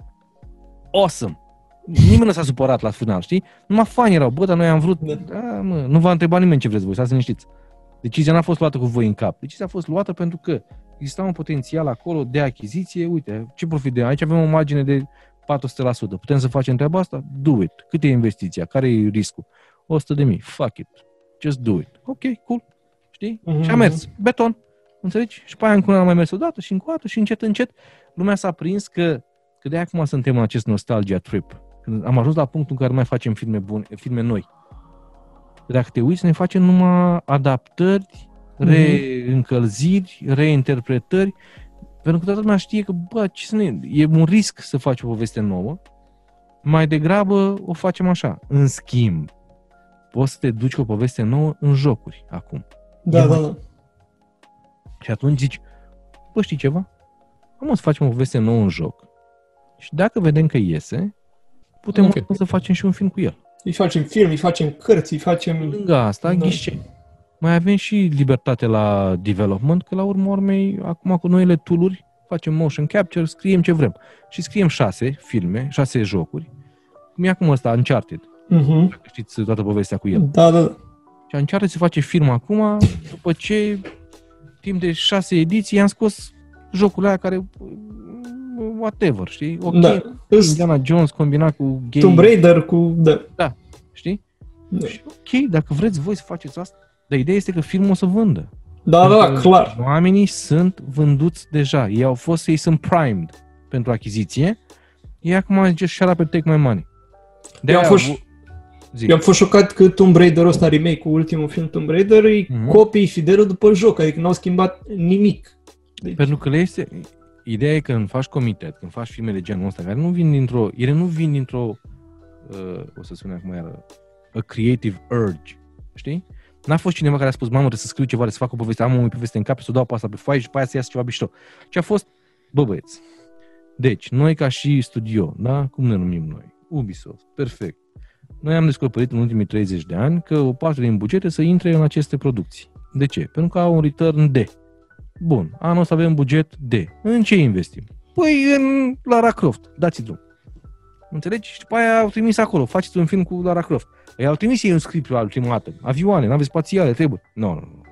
Awesome! Nimeni nu s-a supărat la final, știi? Numai fani erau, bă, dar noi am vrut, da, mă, nu v-a întrebat nimeni ce vreți voi, să să liniștiți. Decizia n-a fost luată cu voi în cap. Decizia a fost luată pentru că exista un potențial acolo de achiziție. Uite, ce profit de aici? Avem o margine de patru sute la sută. Putem să facem treaba asta? Do it. Cât e investiția? Care e riscul? o sută de mii. Fuck it. Just do it. Ok, cool. Știi? Mm-hmm. Și a mers. Beton. Înțelegi? Și pe aia încă una am mai mers o dată și încă o dată și încet, încet. Lumea s-a prins că, că de acum suntem în acest nostalgia trip. Când am ajuns la punctul în care nu mai facem filme bune, filme noi. Dacă te uiți, ne facem numai adaptări, reîncălziri, reinterpretări, pentru că toată lumea știe că, bă, ce să ne... e un risc să faci o poveste nouă, mai degrabă o facem așa. În schimb, poți să te duci cu o poveste nouă în jocuri acum. Da, da, da. Și atunci zici, bă, știi ceva? Am să facem o poveste nouă în joc. Și dacă vedem că iese, putem okay. să facem și un film cu el. Îi facem film, îi facem cărți, îi facem... Lângă asta, da. Ghișe. Mai avem și libertate la development, că la urmă urmei, acum cu noile tool-uri, facem motion capture, scriem ce vrem. Și scriem șase filme, șase jocuri. Cum e acum ăsta, Uncharted. Uh-huh. Dacă știți toată povestea cu el. Da, da, da. Și Uncharted se face film acum, după ce, timp de șase ediții, i-am scos jocurile alea care... whatever, știi? Ok, da. Indiana Jones combinat cu gay... Tomb Raider cu... Da. Da, știi? Da. Și ok, dacă vreți voi să faceți asta, dar ideea este că filmul o să vândă. Da, da, da, clar. Oamenii sunt vânduți deja. Ei au fost, ei sunt primed pentru achiziție. Ei acum zice, shut up and take my money. Eu am, fost, eu am fost șocat că Tomb Raider ăsta, remake-ul, ultimul film Tomb Raider, e mm-hmm. copii fidelul după joc, adică n-au schimbat nimic. Deci... Pentru că le este... Ideea e că când faci comitet, când faci filme de genul ăsta, care nu vin dintr-o... Ele nu vin dintr-o... Uh, o să spun acum iară... A creative urge. Știi? N-a fost cineva care a spus, mamă, trebuie să scriu ceva, să fac o poveste, am o poveste în cap, să o dau pe asta pe foaie și pe aia să iasă ceva mișto. Ce a fost, bă băieți, deci, noi ca și studio, da? Cum ne numim noi? Ubisoft, perfect. Noi am descoperit în ultimii treizeci de ani că o parte din bugete să intre în aceste producții. De ce? Pentru că au un return de. Bun, anul ăsta avem buget de. În ce investim? Păi în Lara Croft, dați-i drum. Înțelegi? Și după aia au trimis acolo, faceți un film cu Lara Croft. Ei au trimis ei un script al prima dată. Avioane, nave spațiale, trebuie. Nu, nu, nu.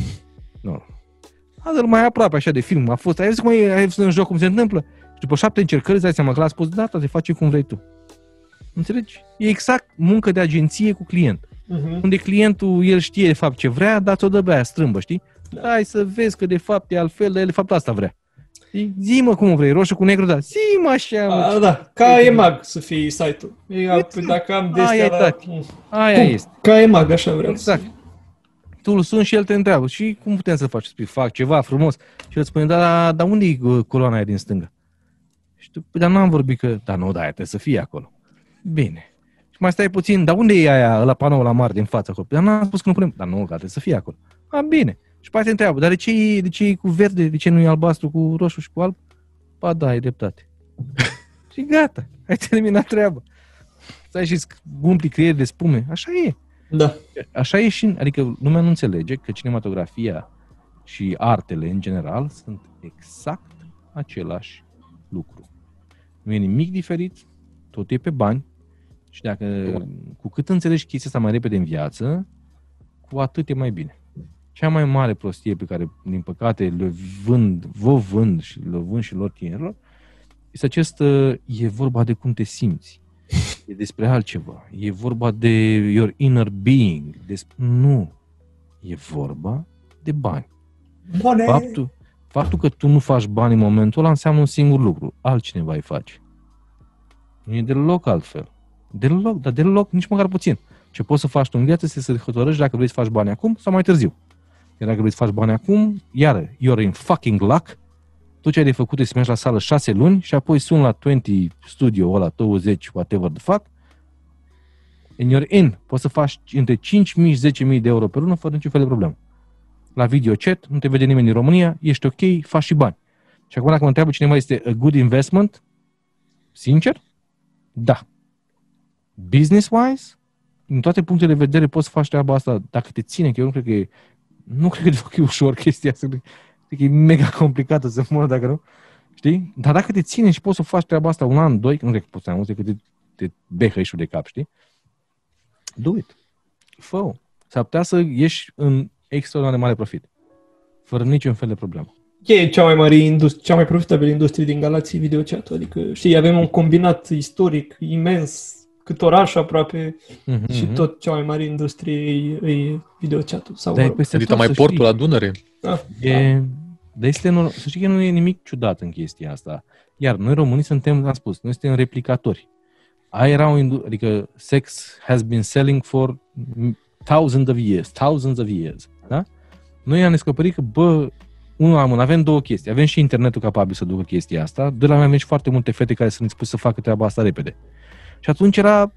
Nu. Adă-l mai aproape așa de film. A fost, ai văzut cum e, ai văzut în joc cum se întâmplă? Și după șapte încercări îți dai seama că l-a spus, da, te face cum vrei tu. Înțelegi? E exact muncă de agenție cu client. Uh-huh. Unde clientul, el știe de fapt ce vrea, dar ți-o dă pe aia strâmbă, știi? Da. Hai să vezi că de fapt e altfel, dar el de fapt asta vrea. Zi-mă cum vrei, roșu cu negru, da. Zi-mă așa, mă. A, da, ca e mag să fie site-ul. E, dacă am de astea la... Aia este. Ca e mag, așa vreau. Exact. Tu îl suni și el te întreabă. Și cum putem să faci? Spui, fac ceva frumos. Și el spune, dar da, unde e coloana aia din stânga? Și tu, dar n-am vorbit că... Dar nu, da, aia trebuie să fie acolo. Bine. Și mai stai puțin, dar unde e aia, la panoul la mare din față acolo? Dar n-am spus că nu punem. Dar nu, că trebuie să fie acolo. A, bine. Și pe te întreabă, dar de ce, e, de ce e cu verde, de ce nu e albastru cu roșu și cu alb? Ba da, e dreptate. Și gata, ai terminat treaba. Stai și umpli creier de spume. Așa e. Da. Așa e și, adică lumea nu înțelege că cinematografia și artele în general sunt exact același lucru. Nu e nimic diferit, tot e pe bani și dacă, cu cât înțelegi chestia asta mai repede în viață, cu atât e mai bine. Cea mai mare prostie pe care, din păcate, le vând, vă vând și le vând și lor tinerilor, este acest, e vorba de cum te simți. E despre altceva. E vorba de your inner being. Despre... Nu. E vorba de bani. Bune. Faptul, faptul că tu nu faci bani în momentul ăla înseamnă un singur lucru. Altcineva îi face. Nu e deloc altfel. Deloc, dar deloc, nici măcar puțin. Ce poți să faci tu în viață este să te hotărăști dacă vrei să faci bani acum sau mai târziu. Iar dacă vrei să faci bani acum, iară, you're in fucking luck. Tot ce ai de făcut e să mergi la sală șase luni și apoi sun la douăzeci studio ăla, douăzeci, whatever the fuck, and you're in. Poți să faci între cinci mii și zece mii de euro pe lună fără niciun fel de problemă. La video chat, nu te vede nimeni din România, ești ok, faci și bani. Și acum dacă mă întreabă cineva, este a good investment? Sincer? Da. Business-wise, din toate punctele de vedere poți să faci treaba asta dacă te ține, că eu nu cred că e, nu cred că de fapt e ușor chestia asta. Cred că e mega complicată să mor dacă nu. Știi? Dar dacă te ține și poți să faci treaba asta un an, doi, nu cred că poți să mai mult decât te, te behăișul de cap, știi? Do it. Fă-o. S-ar putea să ieși în extraordinar de mare profit. Fără niciun fel de problemă. E cea mai mare industrie, cea mai profitabilă industrie din Galați, video chat-ul. Adică, știi, avem un combinat istoric imens, cât oraș aproape, mm-hmm. și tot cea mai mare industrie e, e video chat-ul. Sau dar e adică mai portul știi. La Dunăre. Da. E, da. Este, să știi că nu e nimic ciudat în chestia asta. Iar noi românii suntem, am spus, noi suntem replicatori. Aia era o industrie, adică sex has been selling for thousands of years, thousands of years. Da? Noi am descoperit că, bă, unul la mână, avem două chestii. Avem și internetul capabil să ducă chestia asta, de la mai avem și foarte multe fete care sunt dispuse să facă treaba asta repede. Și atunci era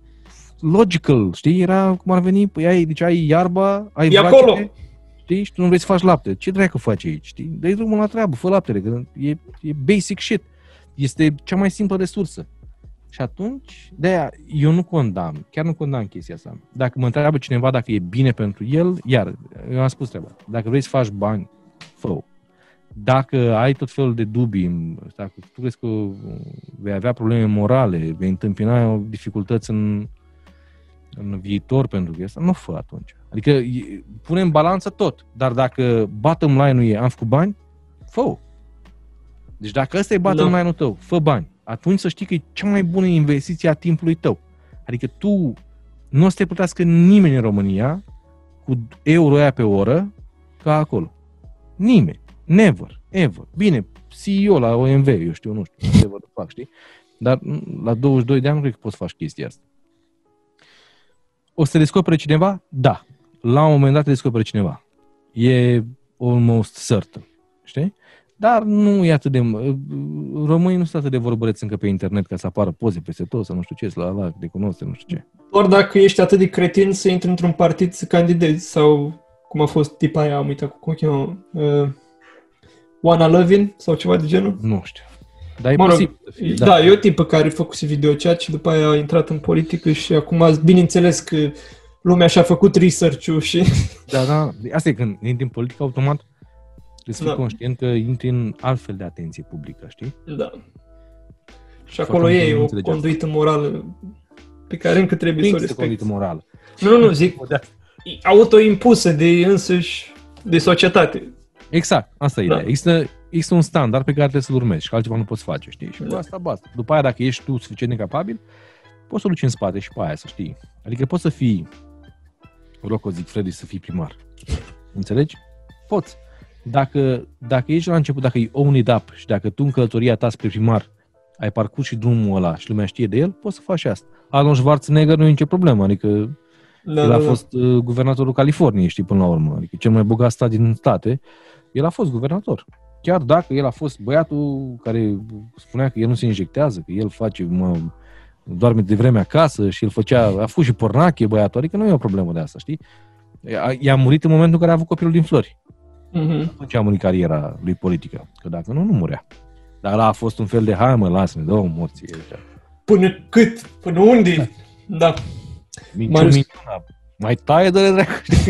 logical, știi? Era cum ar veni, păi ai, deci ai iarba, ai e acolo. Știi? Și tu nu vrei să faci lapte. Ce dracu faci aici, știi? Dă-i drumul la treabă, fă laptele, că e, e basic shit. Este cea mai simplă resursă. Și atunci, de-aia, eu nu condamn, chiar nu condamn chestia asta. Dacă mă întreabă cineva dacă e bine pentru el, iar, eu am spus treaba. Dacă vrei să faci bani, fă-o. Dacă ai tot felul de dubii, dacă tu crezi că vei avea probleme morale, vei întâmpina dificultăți în, în viitor pentru că asta, nu fă atunci. Adică pune în balanță tot, dar dacă bottom line-ul e am făcut bani, fă-o. Deci dacă ăsta e bottom line-ul tău, fă bani, atunci să știi că e cea mai bună investiție a timpului tău. Adică tu nu o să te plătească nimeni în România cu euro aia pe oră ca acolo. Nimeni. Never. Ever. Bine, C E O la O M V, eu știu, nu știu, whatever the fuck, știi? Dar la douăzeci și doi de ani nu cred că poți să faci chestia asta. O să te descopere cineva? Da. La un moment dat te descopere cineva. E almost certain. Știi? Dar nu e atât de... Românii nu sunt atât de vorbăreți încă pe internet ca să apară poze peste tot, sau nu știu ce, la la, de cunoaște, nu știu ce. Ori dacă ești atât de cretin să intri într-un partid să candidezi, sau cum a fost tipa aia, am uitat cum o cheamă, uh, Oana Lăvin, sau ceva de genul? Nu știu. Dar e mă rog, posibil să fie, da, da, e o tipă care a făcut videochat și după aia a intrat în politică și acum, bineînțeles că lumea și-a făcut research-ul și... Da, da, asta e când intri în politică automat, trebuie să fii da. conștient că intri în altfel de atenție publică, știi? Da. Și acolo e o conduită morală pe care încă trebuie să o respecti. Conduită morală. Nu, nu, zic, autoimpusă de însăși, de societate. Exact, asta e Da. ideea. Există, există un standard pe care trebuie să-l urmezi și că altceva nu poți face, știi? Și cu Da. asta basta. După aia, dacă ești tu suficient de capabil, poți să o duci în spate și pe aia, să știi. Adică poți să fii, rog, o zic, Freddy, să fii primar. Înțelegi? Poți. Dacă, dacă ești la început, dacă e own it up și dacă tu în călătoria ta spre primar ai parcurs și drumul ăla și lumea știe de el, poți să faci și asta. Arnold Schwarzenegger nu e nicio problemă, adică Da, el da, a da. fost uh, guvernatorul Californiei, știi, până la urmă. Adică cel mai bogat stat din state, el a fost guvernator. Chiar dacă el a fost băiatul care spunea că el nu se injectează, că el face, mă, doarme de vreme acasă și el făcea, a fost și pornache băiatul, adică nu e o problemă de asta, știi? I-a murit în momentul în care a avut copilul din flori. Mhm. Atunci a murit cariera lui politică, că dacă nu, nu murea. Dar ăla a fost un fel de, hai mă, lasă-ne, dă o morție. Până cât? Până unde? Da. Minciuna, Marius- minciuna. Mai taie de dracu.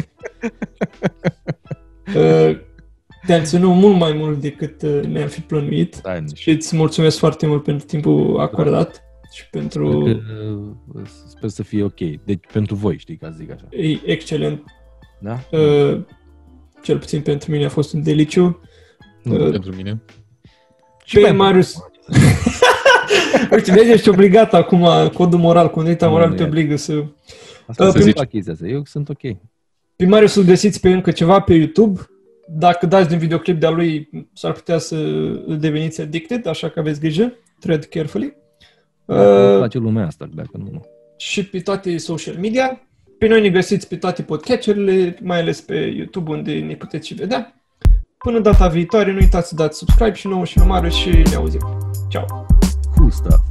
Uh, Te-am ținut mult mai mult decât uh, ne-am fi plănuit Stai, și îți mulțumesc foarte mult pentru timpul acordat și pentru... Cred că, sper să fie ok. Deci pentru voi, știi, ca să zic așa. E excelent. Da? Uh, Cel puțin pentru mine a fost un deliciu. Nu Uh, pentru mine. Și Pe pentru- Marius... Uite, vezi, ești obligat acum, codul moral, conduita Nu, moral nu te e. obligă să... Asta Uh, să pe- zic la chestia asta. Eu sunt ok. Pe Marius îl găsiți pe încă ceva pe YouTube. Dacă dați din videoclip de-a lui, s-ar putea să deveniți addicted, așa că aveți grijă. Tread carefully. Dacă Uh, îmi place lumea asta, dacă nu, nu. și pe toate social media. Pe noi ne găsiți pe toate podcatcherurile, mai ales pe YouTube, unde ne puteți și vedea. Până data viitoare, nu uitați să dați subscribe și nouă și lui Marius și ne auzim. Ciao! Cool stuff.